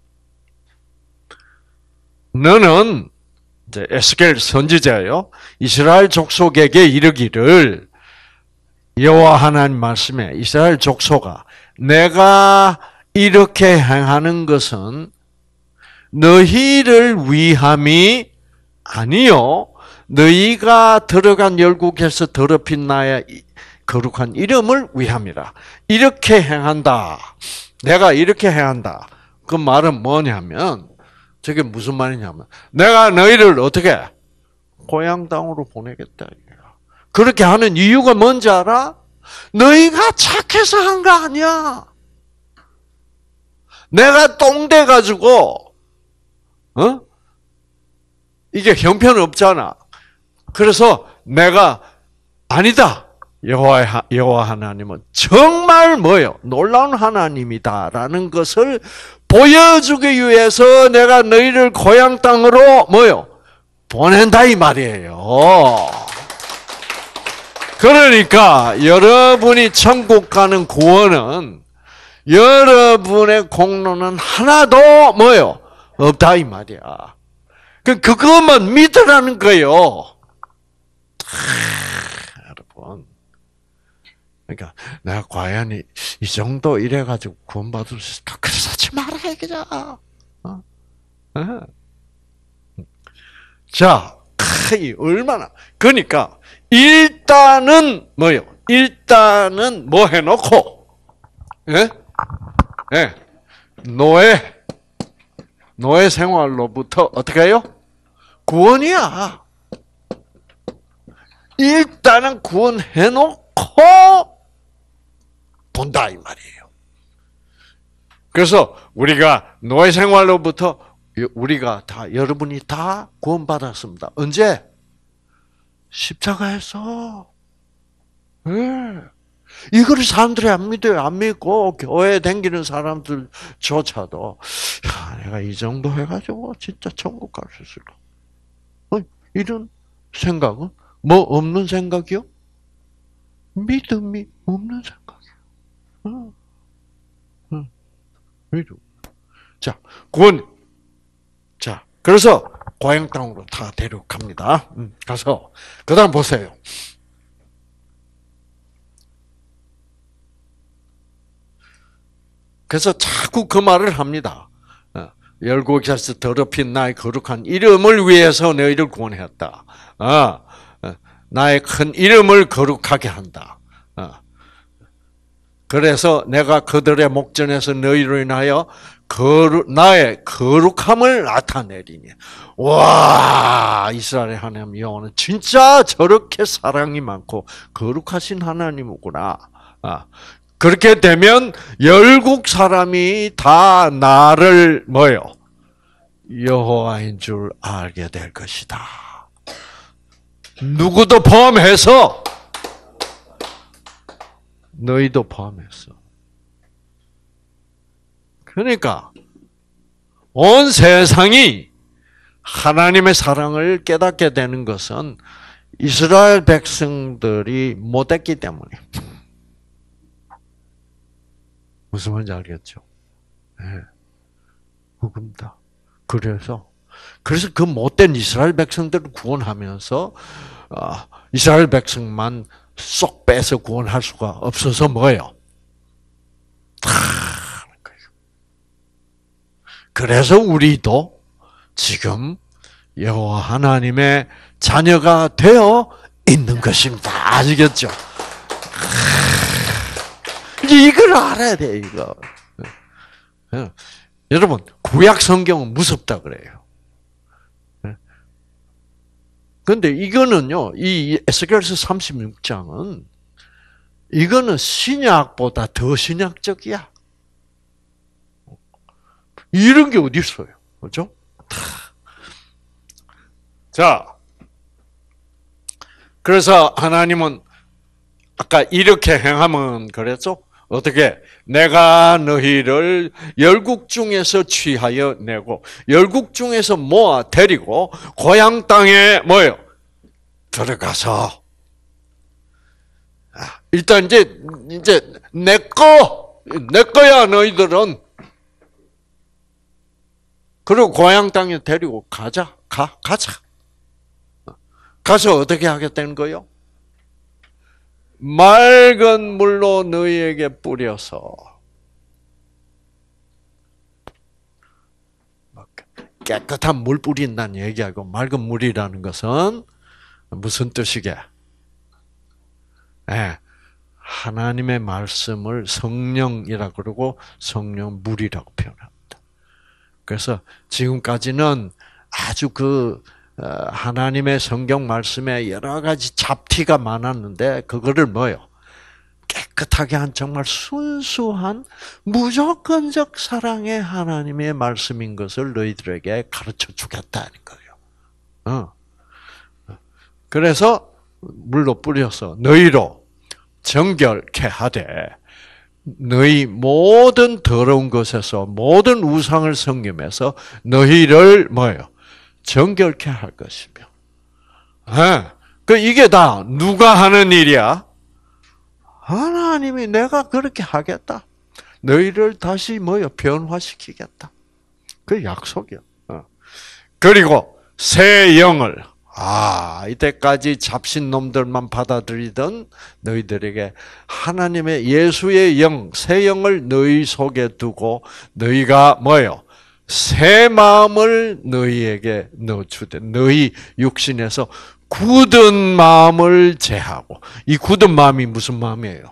너는 이제 에스겔 선지자예요. 이스라엘 족속에게 이르기를 여호와 하나님 말씀에 이스라엘 족속아 내가 이렇게 행하는 것은 너희를 위함이 아니요 너희가 들어간 열국에서 더럽힌 나의 거룩한 이름을 위함이라. 이렇게 행한다. 내가 이렇게 행한다. 그 말은 뭐냐면 저게 무슨 말이냐면 내가 너희를 어떻게 고향 땅으로 보내겠다. 그렇게 하는 이유가 뭔지 알아? 너희가 착해서 한 거 아니야. 내가 똥돼 가지고 어? 이게 형편없잖아. 그래서 내가 아니다. 여호와 여호와 하나님은 정말 뭐요? 놀라운 하나님이다라는 것을 보여주기 위해서 내가 너희를 고향 땅으로 뭐요? 보낸다 이 말이에요. 그러니까 여러분이 천국 가는 구원은 여러분의 공로는 하나도 뭐요? 없다 이 말이야. 그 그것만 믿으라는 거예요. 여러분. 그러니까 내가 과연 이, 이 정도 이래가지고 구원받을 수 있다. 그래서 하지 마라 이거죠. 어? 어? 자, 이 얼마나 그러니까 일단은 뭐요? 일단은 뭐 해놓고, 예? 예. 노예 노예 생활로부터 어떻게 해요? 구원이야. 일단은 구원해놓고 본다 이 말이에요. 그래서 우리가 노예 생활로부터 우리가 다 여러분이 다 구원받았습니다. 언제? 십자가에서. 네. 이걸 사람들이 안 믿어요. 안 믿고 교회 다니는 사람들조차도 야, 내가 이 정도 해가지고 진짜 천국 갈 수 있을까? 어, 이런 생각은 뭐 없는 생각이요? 믿음이 없는 생각이요. 어. 어. 믿음. 자, 구원. 자, 그래서 고향 땅으로 다 데려갑니다. 음, 가서 그다음 보세요. 그래서 자꾸 그 말을 합니다. 열국에서 더럽힌 나의 거룩한 이름을 위해서 너희를 구원했다. 어, 나의 큰 이름을 거룩하게 한다. 어. 그래서 내가 그들의 목전에서 너희로 인하여 거룩, 나의 거룩함을 나타내리니. 와, 이스라엘의 하나님 여호와는 진짜 저렇게 사랑이 많고 거룩하신 하나님이구나. 어. 그렇게 되면 열국 사람이 다 나를 뭐요? 여호와인 줄 알게 될 것이다. 누구도 포함해서 너희도 포함해서. 그러니까 온 세상이 하나님의 사랑을 깨닫게 되는 것은 이스라엘 백성들이 못했기 때문에. 무슨 말인지 알겠죠? 네. 그겁니다. 그래서, 그래서 그 못된 이스라엘 백성들을 구원하면서, 어, 이스라엘 백성만 쏙 빼서 구원할 수가 없어서 뭐예요? 그래서 우리도 지금 여호와 하나님의 자녀가 되어 있는 것입니다. 아시겠죠? 이걸 알아야 돼, 이거. 여러분, 구약 성경은 무섭다 그래요. 근데 이거는요, 이 에스겔서 삼십육 장은, 이거는 신약보다 더 신약적이야. 이런 게 어디 있어요? 그죠? 자, 그래서 하나님은 아까 이렇게 행하면 그랬죠? 어떻게? 내가 너희를 열국 중에서 취하여 내고 열국 중에서 모아 데리고 고향 땅에 뭐요? 들어가서 일단 이제 이제 내 거, 내 거야 너희들은. 그리고 고향 땅에 데리고 가자, 가, 가자. 가서 어떻게 하겠다는 거요? 맑은 물로 너희에게 뿌려서 깨끗한 물 뿌린다는 얘기하고 맑은 물이라는 것은 무슨 뜻이게? 네, 하나님의 말씀을 성령이라 그러고 성령 물이라고 표현합니다. 그래서 지금까지는 아주 그 하나님의 성경 말씀에 여러 가지 잡티가 많았는데 그거를 뭐요? 깨끗하게 한 정말 순수한 무조건적 사랑의 하나님의 말씀인 것을 너희들에게 가르쳐 주겠다는 거예요. 어. 그래서 물로 뿌려서 너희로 정결케 하되 너희 모든 더러운 것에서 모든 우상을 섬김에서 너희를 뭐예요? 정결케 할 것이며. 네. 그 이게 다 누가 하는 일이야? 하나님이 내가 그렇게 하겠다. 너희를 다시 뭐요? 변화시키겠다. 그 약속이야. 어. 그리고 새 영을 아 이때까지 잡신 놈들만 받아들이던 너희들에게 하나님의 예수의 영, 새 영을 너희 속에 두고 너희가 뭐요? 새 마음을 너희에게 넣어주되 너희 육신에서 굳은 마음을 제하고 이 굳은 마음이 무슨 마음이에요?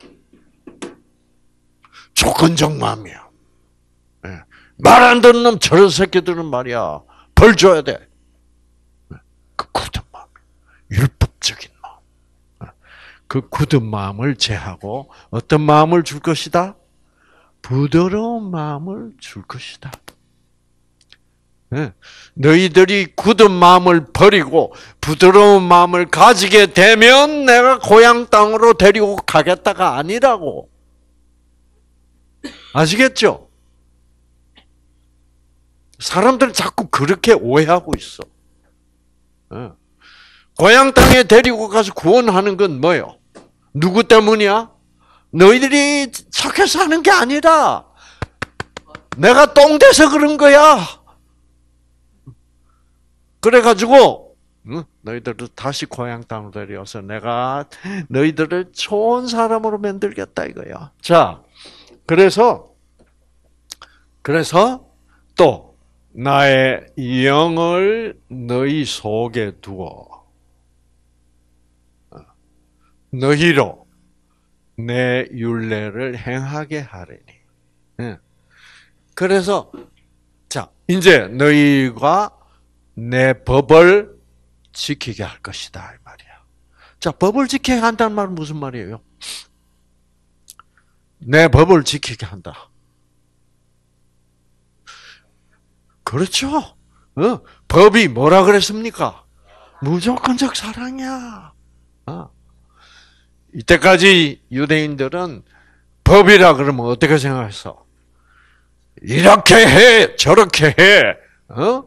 조건적 마음이야. 말 안 듣는 놈 저런 새끼들은 말이야 벌 줘야 돼. 그 굳은 마음, 율법적인 마음. 그 굳은 마음을 제하고 어떤 마음을 줄 것이다? 부드러운 마음을 줄 것이다. 너희들이 굳은 마음을 버리고 부드러운 마음을 가지게 되면 내가 고향 땅으로 데리고 가겠다가 아니라고. 아시겠죠? 사람들은 자꾸 그렇게 오해하고 있어. 고향 땅에 데리고 가서 구원하는 건 뭐예요? 누구 때문이야? 너희들이 착해서 하는 게 아니라 내가 똥 돼서 그런 거야. 그래가지고 너희들을 다시 고향 땅으로 데려와서 내가 너희들을 좋은 사람으로 만들겠다 이거야. 자, 그래서 그래서 또 나의 영을 너희 속에 두어 너희로 내 율례를 행하게 하리니. 그래서 자 이제 너희가 내 법을 지키게 할 것이다 이 말이야. 자 법을 지키게 한다는 말은 무슨 말이에요? 내 법을 지키게 한다. 그렇죠. 어? 법이 뭐라 그랬습니까? 무조건적 사랑이야. 어. 이때까지 유대인들은 법이라 그러면 어떻게 생각했어? 이렇게 해, 저렇게 해. 어?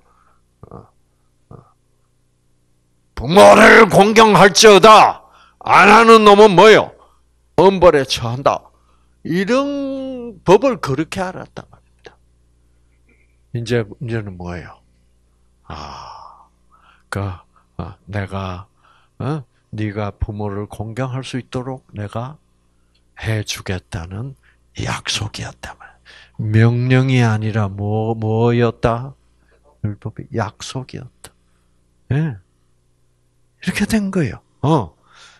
부모를 공경할지어다. 안 하는 놈은 뭐요? 엄벌에 처한다. 이런 법을 그렇게 알았단 말입니다. 이제 문제는 뭐예요? 아, 그 어, 내가 어? 네가 부모를 공경할 수 있도록 내가 해주겠다는 약속이었다. 명령이 아니라 뭐 뭐였다? 율법이 약속이었다. 예, 네. 이렇게 된 거예요. 어.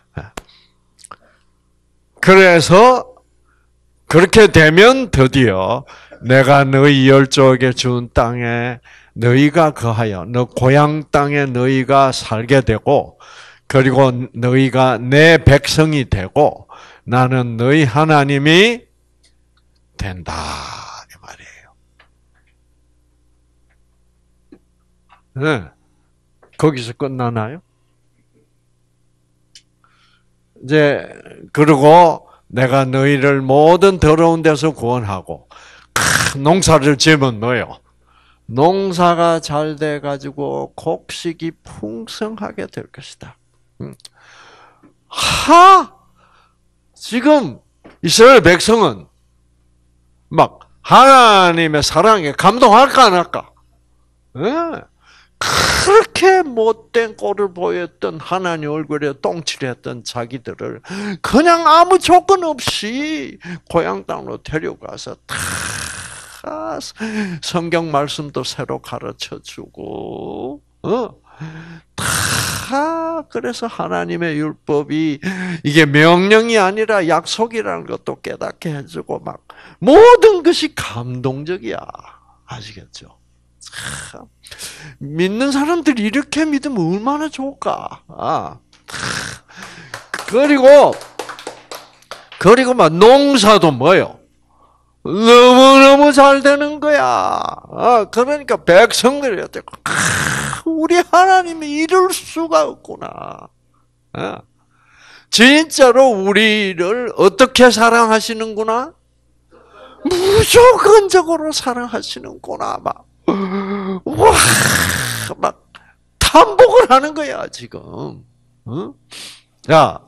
그래서 그렇게 되면 드디어 내가 너희 열조에게 준 땅에 너희가 거하여 너 고향 땅에 너희가 살게 되고 그리고 너희가 내 백성이 되고 나는 너희 하나님이 된다 이 말이에요. 네. 거기서 끝나나요? 이제 그리고 내가 너희를 모든 더러운 데서 구원하고 크, 농사를 지으면 뭐예요? 농사가 잘 돼가지고 곡식이 풍성하게 될 것이다. 하! 지금 이스라엘 백성은 막 하나님의 사랑에 감동할까 안 할까? 네. 그렇게 못된 꼴을 보였던 하나님 얼굴에 똥칠했던 자기들을 그냥 아무 조건 없이 고향 땅으로 데려가서 다 성경 말씀도 새로 가르쳐주고 어? 다 그래서 하나님의 율법이 이게 명령이 아니라 약속이라는 것도 깨닫게 해주고 막 모든 것이 감동적이야. 아시겠죠? 참, 믿는 사람들이 이렇게 믿으면 얼마나 좋을까. 아, 그리고 그리고 막 농사도 뭐요? 너무너무 잘 되는 거야. 아, 그러니까 백성들이 어때? 우리 하나님이 이럴 수가 없구나. 아, 진짜로 우리를 어떻게 사랑하시는구나? 무조건적으로 사랑하시는구나. 막, 와, 막, 탐복을 하는 거야, 지금. 어? 야,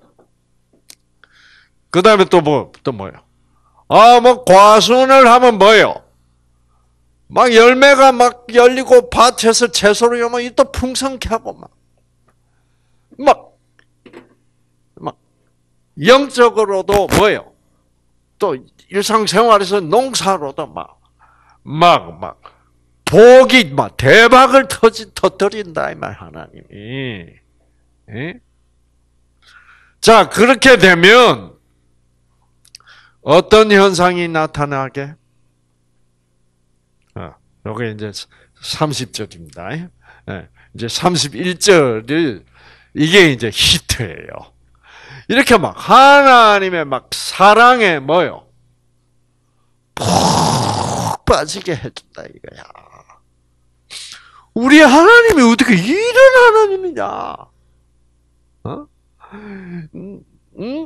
그 다음에 또 뭐, 또 뭐요? 아, 뭐, 과순을 하면 뭐요? 막 열매가 막 열리고 밭에서 채소를 막 또 풍성케 하고 막, 막, 막, 영적으로도 뭐요? 또 일상생활에서 농사로도 막, 막, 막, 복이 막 대박을 터지, 터뜨린다, 이 말, 하나님이. 예? 자, 그렇게 되면, 어떤 현상이 나타나게? 어, 요게 이제 삼십 절입니다. 예, 이제 삼십일 절을, 이게 이제 히트예요. 이렇게 막, 하나님의 막 사랑에 뭐요? 푹 빠지게 해준다, 이거야. 우리 하나님이 어떻게 이런 하나님이냐? 어? 음, 음?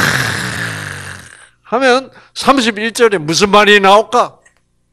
하면 삼십일 절에 무슨 말이 나올까?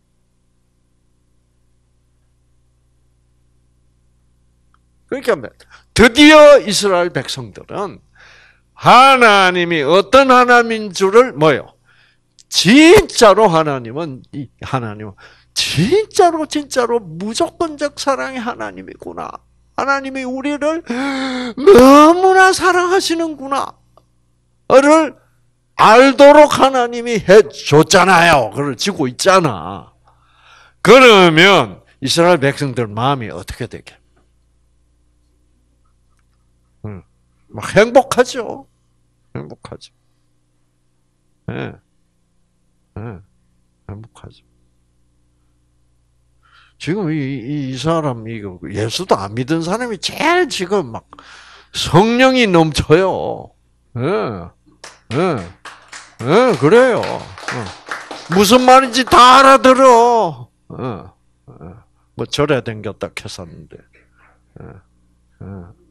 그러니까 드디어 이스라엘 백성들은 하나님이 어떤 하나님인 줄을 뭐요? 진짜로 하나님은 이 하나님은 진짜로 진짜로 무조건적 사랑의 하나님이구나. 하나님이 우리를 너무나 사랑하시는구나. 를 알도록 하나님이 해줬잖아요. 그걸 지고 있잖아. 그러면 이스라엘 백성들 마음이 어떻게 되게? 응. 막 행복하죠. 행복하죠. 예. 네. 네. 행복하죠. 지금 이, 이, 이 사람, 이거, 예수도 안 믿은 사람이 제일 지금 막 성령이 넘쳐요. 예. 예. 예, 그래요. 예. 무슨 말인지 다 알아들어. 예. 예. 뭐 절에 댕겼다 했었는데. 예. 예.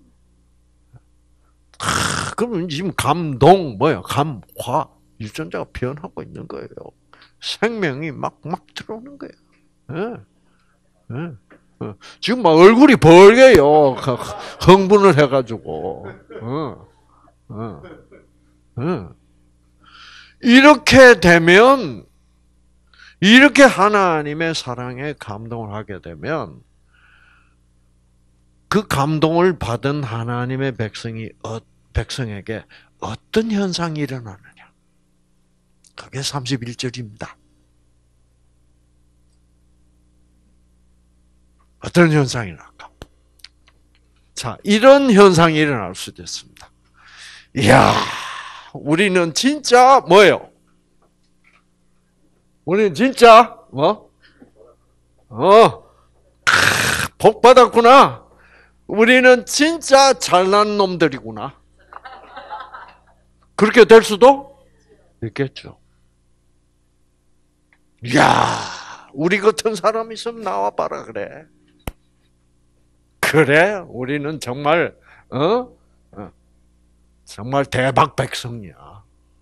아, 그러면 지금 감동, 뭐야, 감화, 유전자가 변하고 있는 거예요. 생명이 막, 막 들어오는 거예요. 예. 예. 지금 막 얼굴이 벌게요. 흥분을 해가지고. 예. 예. 예. 이렇게 되면, 이렇게 하나님의 사랑에 감동을 하게 되면, 그 감동을 받은 하나님의 백성이, 백성에게 어떤 현상이 일어나느냐. 그게 삼십일 절입니다. 어떤 현상이 일어날까? 자, 이런 현상이 일어날 수도 있습니다. 이야, 우리는 진짜 뭐예요? 우리는 진짜 뭐? 어, 복 받았구나. 우리는 진짜 잘난 놈들이구나. 그렇게 될 수도 있겠죠. 이야, 우리 같은 사람 있으면 나와봐라 그래. 그래, 우리는 정말 어? 어 정말 대박 백성이야.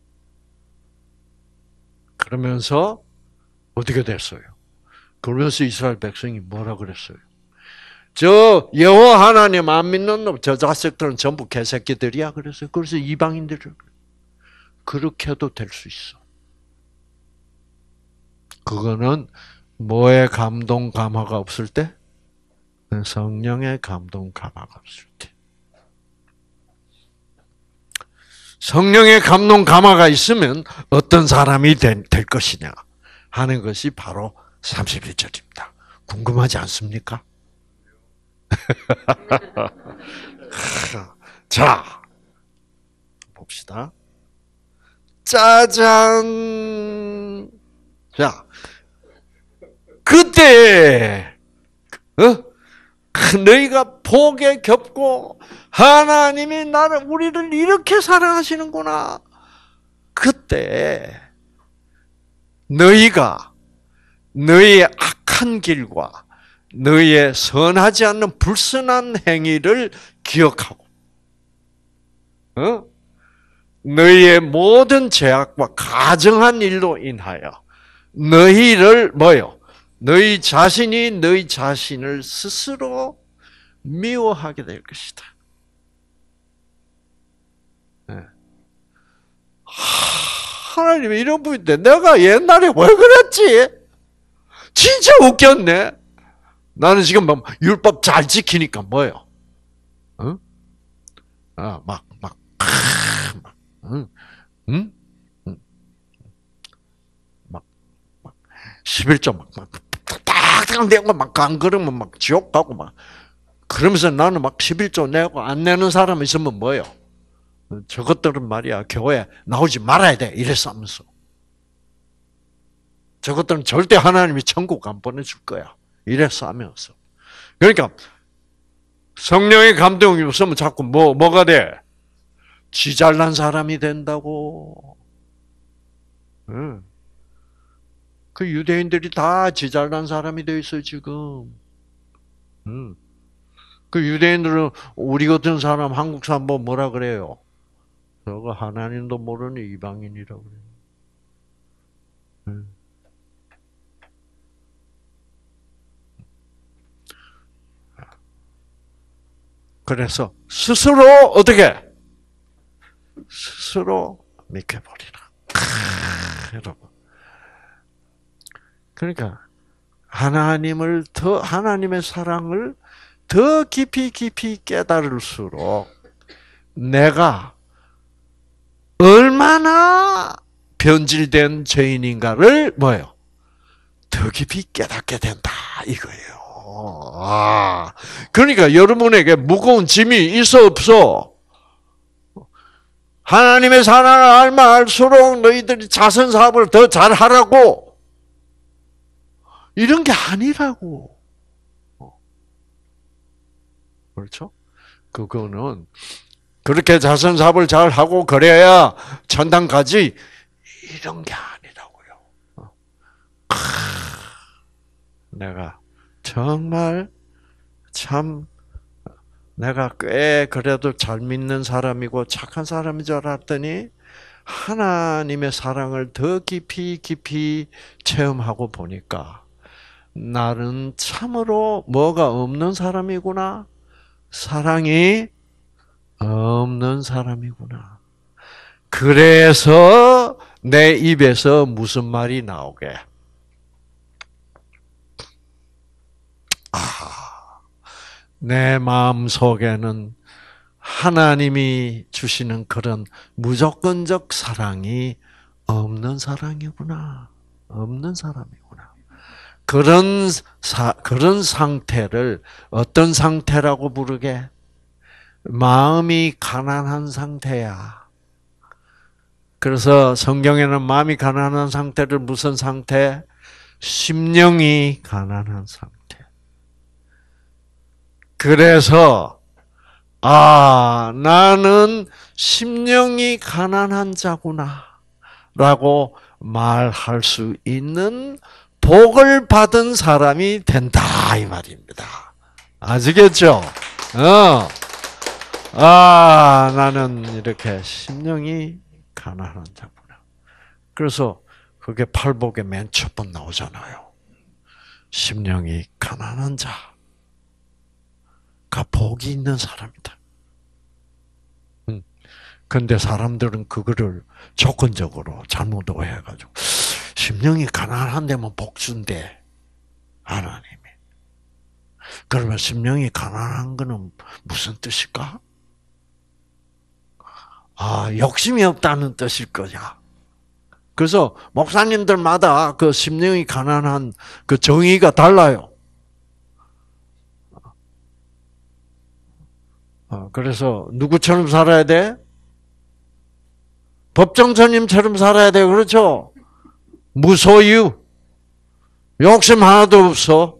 그러면서 어떻게 됐어요? 그러면서 이스라엘 백성이 뭐라 그랬어요? 저 여호와 하나님 안 믿는 놈, 저 자식들은 전부 개새끼들이야. 그래서 그래서 이방인들을 그렇게 도 될 수 있어. 그거는 뭐의 감동 감화가 없을 때? 성령의 감동 감화가 없을 때. 성령의 감동 감화가 있으면 어떤 사람이 될, 될 것이냐 하는 것이 바로 삼십일 절입니다. 궁금하지 않습니까? 자, 봅시다. 짜잔. 자, 그때 어? 너희가 복에 겹고 하나님이 나를 우리를 이렇게 사랑하시는구나. 그때 너희가 너희의 악한 길과 너희의 선하지 않는 불선한 행위를 기억하고, 어? 너희의 모든 죄악과 가정한 일로 인하여 너희를 뭐요? 너희 자신이 너희 자신을 스스로 미워하게 될 것이다. 네. 하나님 이런 분인데 내가 옛날에 왜 그랬지? 진짜 웃겼네. 나는 지금 막 율법 잘 지키니까 뭐요? 어? 아, 막, 막, 막, 응? 응? 응? 막, 막, 십일조 막, 막, 딱딱 내고 막, 안 그러면 막 지옥 가고 막. 그러면서 나는 막 십일조 내고 안 내는 사람 있으면 뭐요? 저것들은 말이야, 교회 나오지 말아야 돼. 이랬어 하면서. 저것들은 절대 하나님이 천국 안 보내줄 거야. 이랬어 하면서. 그러니까, 성령의 감동이 없으면 자꾸 뭐, 뭐가 돼? 지 잘난 사람이 된다고. 응. 그 유대인들이 다 지 잘난 사람이 돼 있어, 지금. 응. 그 유대인들은 우리 같은 사람, 한국 사람 뭐 뭐라 그래요? 저거 하나님도 모르는 이방인이라고 그래요. 응. 그래서 스스로 어떻게? 스스로 믿겨버리라. 여러분. 그러니까 하나님을 더 하나님의 사랑을 더 깊이 깊이 깨달을수록 내가 얼마나 변질된 죄인인가를 뭐예요? 더 깊이 깨닫게 된다 이거예요. 아, 그러니까 여러분에게 무거운 짐이 있어 없어? 하나님의 사랑을 알면 알수록 너희들이 자선 사업을 더 잘하라고 이런 게 아니라고. 그렇죠? 그거는 그렇게 자선 사업을 잘하고 그래야 천당 가지 이런 게 아니라고요. 내가 정말 참 내가 꽤 그래도 잘 믿는 사람이고 착한 사람인 줄 알았더니 하나님의 사랑을 더 깊이 깊이 체험하고 보니까 나는 참으로 뭐가 없는 사람이구나. 사랑이 없는 사람이구나. 그래서 내 입에서 무슨 말이 나오게? 아, 내 마음 속에는 하나님이 주시는 그런 무조건적 사랑이 없는 사랑이구나. 없는 사람이구나. 그런 사, 그런 상태를 어떤 상태라고 부르게? 마음이 가난한 상태야. 그래서 성경에는 마음이 가난한 상태를 무슨 상태? 심령이 가난한 상태. 그래서 아, 나는 심령이 가난한 자구나 라고 말할 수 있는 복을 받은 사람이 된다 이 말입니다. 아시겠죠? 어. 아, 나는 이렇게 심령이 가난한 자구나. 그래서 그게 팔복에 맨 첫 번 나오잖아요. 심령이 가난한 자가 복이 있는 사람이다. 근데 사람들은 그거를 조건적으로 잘못 오해해가지고 심령이 가난한 데면 복준대 하나님이. 그러면 심령이 가난한 거는 무슨 뜻일까? 아, 욕심이 없다는 뜻일 거야. 그래서 목사님들마다 그 심령이 가난한 그 정의가 달라요. 그래서 누구처럼 살아야 돼? 법정스님처럼 살아야 돼. 그렇죠? 무소유. 욕심 하나도 없어.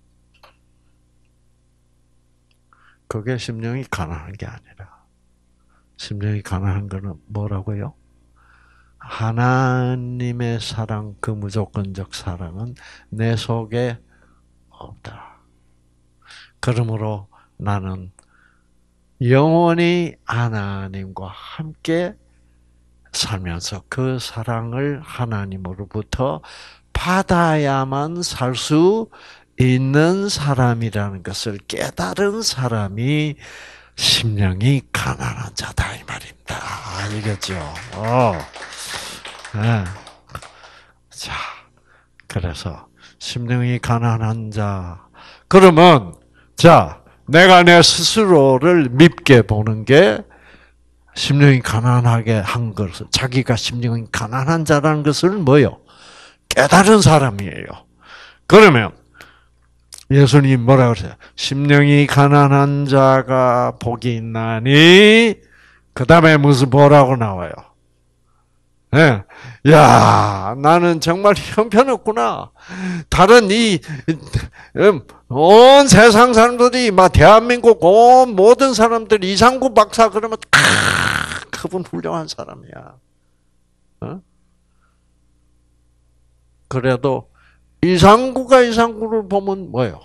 그게 심령이 가난한 게 아니라 심령이 가난한 거는 뭐라고요? 하나님의 사랑, 그 무조건적 사랑은 내 속에 없다. 그러므로 나는 영원히 하나님과 함께 살면서 그 사랑을 하나님으로부터 받아야만 살 수 있는 사람이라는 것을 깨달은 사람이 심령이 가난한 자다 이 말입니다. 알겠죠? 어. 네. 자, 그래서 심령이 가난한 자. 그러면 자, 내가 내 스스로를 밉게 보는 게 심령이 가난하게 한 것을, 자기가 심령이 가난한 자라는 것을 뭐요? 깨달은 사람이에요. 그러면 예수님 뭐라 그러세요? 심령이 가난한 자가 복이 있나니, 그 다음에 무슨 뭐라고 나와요? 예. 네. 야, 나는 정말 형편없구나. 다른 이, 온 세상 사람들이, 막, 대한민국 온 모든 사람들이 이상구 박사 그러면, 아, 그분 훌륭한 사람이야. 어? 그래도, 이상구가 이상구를 보면 뭐예요?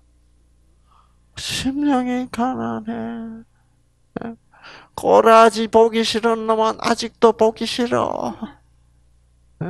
심령이 가난해. 꼬라지 보기 싫은 놈은 아직도 보기 싫어. 네?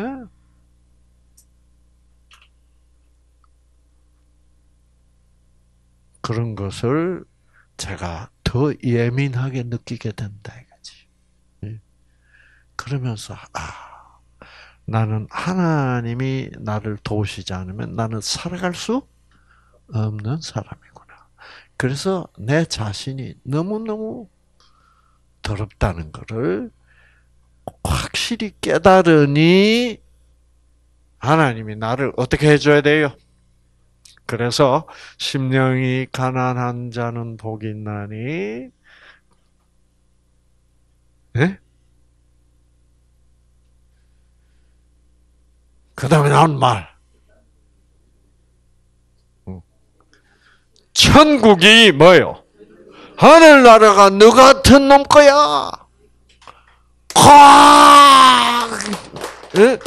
그런 것을 제가 더 예민하게 느끼게 된다 이거지. 네? 그러면서 아, 나는 하나님이 나를 도우시지 않으면 나는 살아갈 수 없는 사람이구나. 그래서 내 자신이 너무너무 더럽다는 것을 확실히 깨달으니 하나님이 나를 어떻게 해줘야 돼요? 그래서 심령이 가난한 자는 복이 있나니, 네? 그 다음에 나온 말. 천국이 뭐예요? 하늘나라가 너 같은 놈 거야. 콱! 네?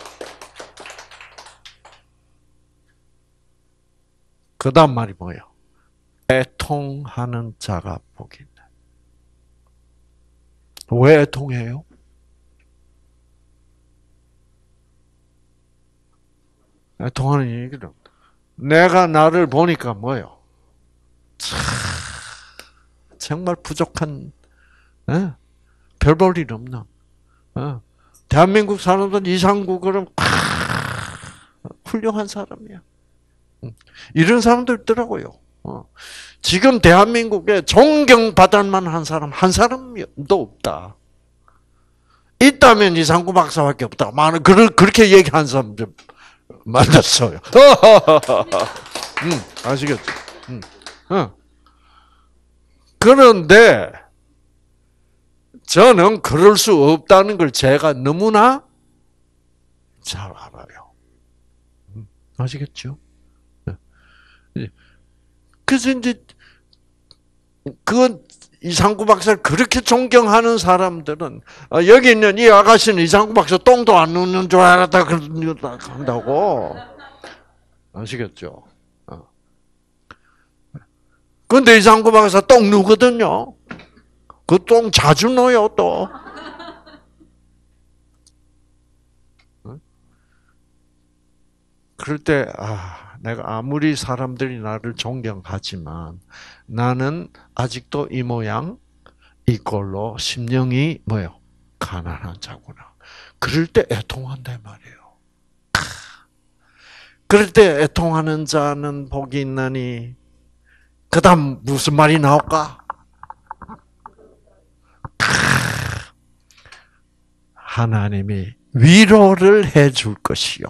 그 다음 말이 뭐예요? 애통하는 자가 복이 있네. 왜 애통해요? 애통하는 얘기는 내가 나를 보니까 뭐예요? 참, 정말 부족한, 예? 별 볼 일 없는. 예? 대한민국 사람들 이상구 그럼 아, 훌륭한 사람이야. 이런 사람들 있더라고요. 어. 지금 대한민국에 존경받을 만한 사람 한 사람도 없다. 있다면 이상구 박사밖에 없다. 많은 그렇게 얘기한 사람 좀 만났어요. 음, 아시겠죠? 음, 어. 그런데 저는 그럴 수 없다는 걸 제가 너무나 잘 알아요. 음, 아시겠죠? 그래서 이제 그건 이상구 박사를 그렇게 존경하는 사람들은 여기 있는 이 아가씨는 이상구 박사 똥도 안 누는 줄 알았다 그런다고. 아시겠죠? 그런데 이상구 박사 똥 누거든요. 그 똥 자주 넣어요 또. 그럴 때 아, 내가 아무리 사람들이 나를 존경하지만 나는 아직도 이 모양 이꼴로 심령이 뭐요? 가난한 자구나. 그럴 때 애통한단 말이에요. 그럴 때 애통하는 자는 복이 있나니 그 다음 무슨 말이 나올까? 하나님이 위로를 해줄 것이요.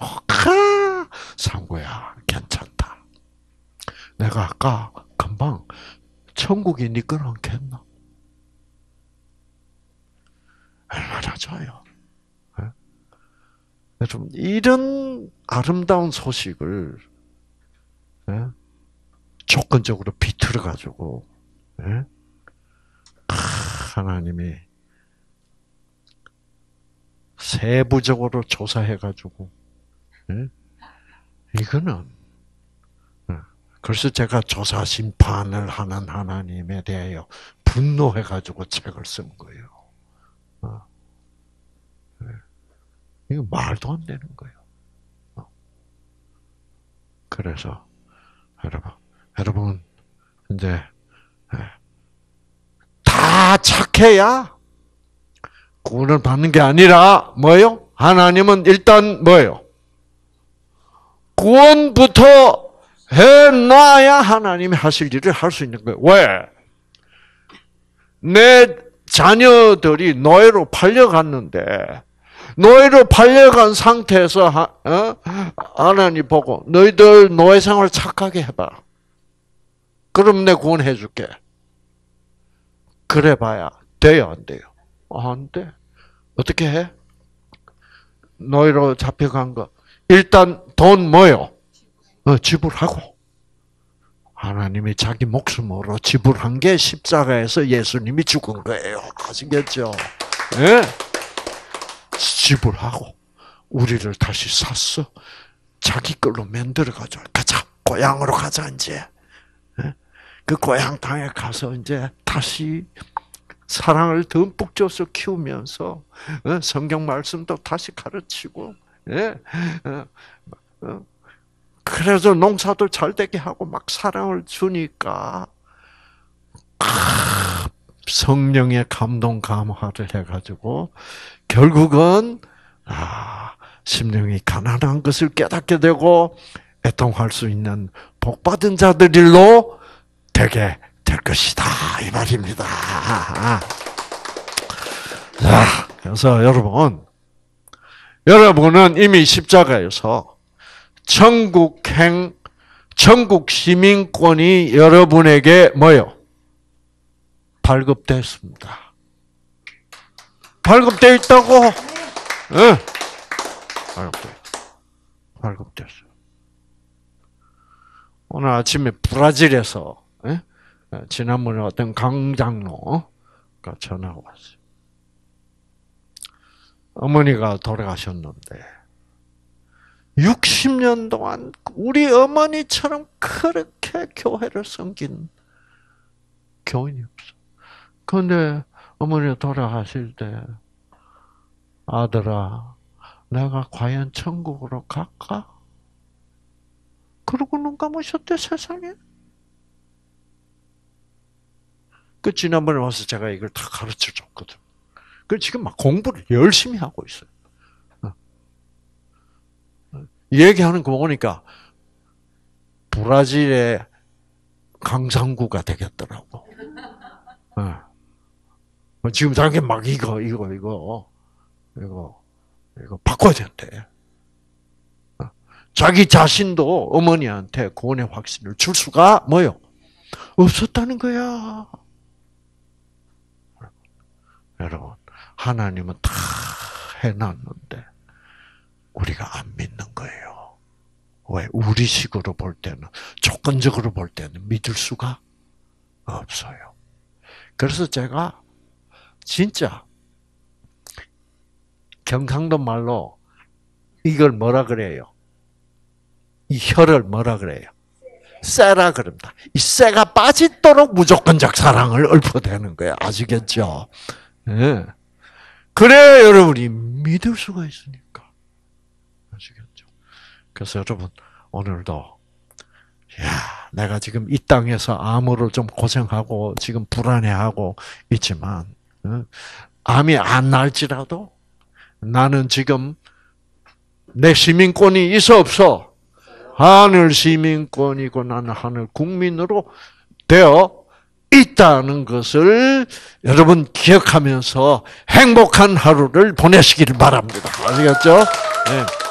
상구야, 괜찮다. 내가 아까 금방 천국이 네 건 않겠나? 얼마나 좋아요. 좀 이런 아름다운 소식을 조건적으로 비틀어 가지고 하나님이 세부적으로 조사해가지고, 네? 이거는, 그래서 제가 조사 심판을 하는 하나님에 대하여 분노해가지고 책을 쓴 거예요. 이거 말도 안 되는 거예요. 그래서, 여러분, 여러분, 이제, 다 착해야 구원을 받는 게 아니라, 뭐예요? 하나님은 일단 뭐예요? 구원부터 해놔야 하나님이 하실 일을 할 수 있는 거예요. 왜? 내 자녀들이 노예로 팔려갔는데, 노예로 팔려간 상태에서 하, 어? 하나님 보고 너희들 노예 생활 착하게 해봐. 그럼 내 구원해 줄게. 그래봐야 돼요, 안 돼요? 안 돼. 어떻게 해? 노예로 잡혀간 거 일단 돈 뭐요? 어, 지불하고. 하나님이 자기 목숨으로 지불한 게 십자가에서 예수님이 죽은 거예요. 아시겠죠? 예? 지불하고 우리를 다시 샀어. 자기 걸로 만들어가지고 가자. 고향으로 가자 이제. 그 고향 땅에 가서 이제 다시 사랑을 듬뿍 줘서 키우면서 성경 말씀도 다시 가르치고, 그래서 농사도 잘 되게 하고 막 사랑을 주니까 성령의 감동 감화를 해가지고 결국은 아, 심령이 가난한 것을 깨닫게 되고 애통할 수 있는 복받은 자들일로 되게 될 것이다 이 말입니다. 자, 그래서 여러분, 여러분은 이미 십자가에서 천국행, 천국 시민권이 여러분에게 뭐요? 발급됐습니다. 발급되어 있다고? 네. 발급됐어요. 오늘 아침에 브라질에서 네? 지난번에 어떤 강장로가 전화가 왔어요. 어머니가 돌아가셨는데 육십 년 동안 우리 어머니처럼 그렇게 교회를 섬긴 교인이 없어. 그런데 어머니가 돌아가실 때 아들아, 내가 과연 천국으로 갈까? 그러고 눈 감으셨대, 세상에. 그 지난번에 와서 제가 이걸 다 가르쳐 줬거든. 그 지금 막 공부를 열심히 하고 있어요. 얘기하는 거 보니까 브라질의 강상구가 되겠더라고. 지금 자기 막 이거 이거 이거 이거 이거 바꿔야 된대. 자기 자신도 어머니한테 구원의 확신을 줄 수가 뭐요? 없었다는 거야. 여러분, 하나님은 다 해놨는데 우리가 안 믿는 거예요. 왜? 우리식으로 볼 때는, 조건적으로 볼 때는 믿을 수가 없어요. 그래서 제가 진짜 경상도 말로 이걸 뭐라 그래요? 이 혀를 뭐라 그래요? 쇠라 그럽니다. 이 쇠가 빠지도록 무조건적 사랑을 읊어대는 거예요. 아시겠죠? 네. 그래야 여러분이 믿을 수가 있으니까. 아시겠죠? 그래서 여러분, 오늘도, 야, 내가 지금 이 땅에서 암으로 좀 고생하고, 지금 불안해하고 있지만, 암이 안 날지라도, 나는 지금 내 시민권이 있어 없어? 하늘 시민권이고 나는 하늘 국민으로 되어 있다는 것을 여러분 기억하면서 행복한 하루를 보내시기를 바랍니다. 아시겠죠? 네.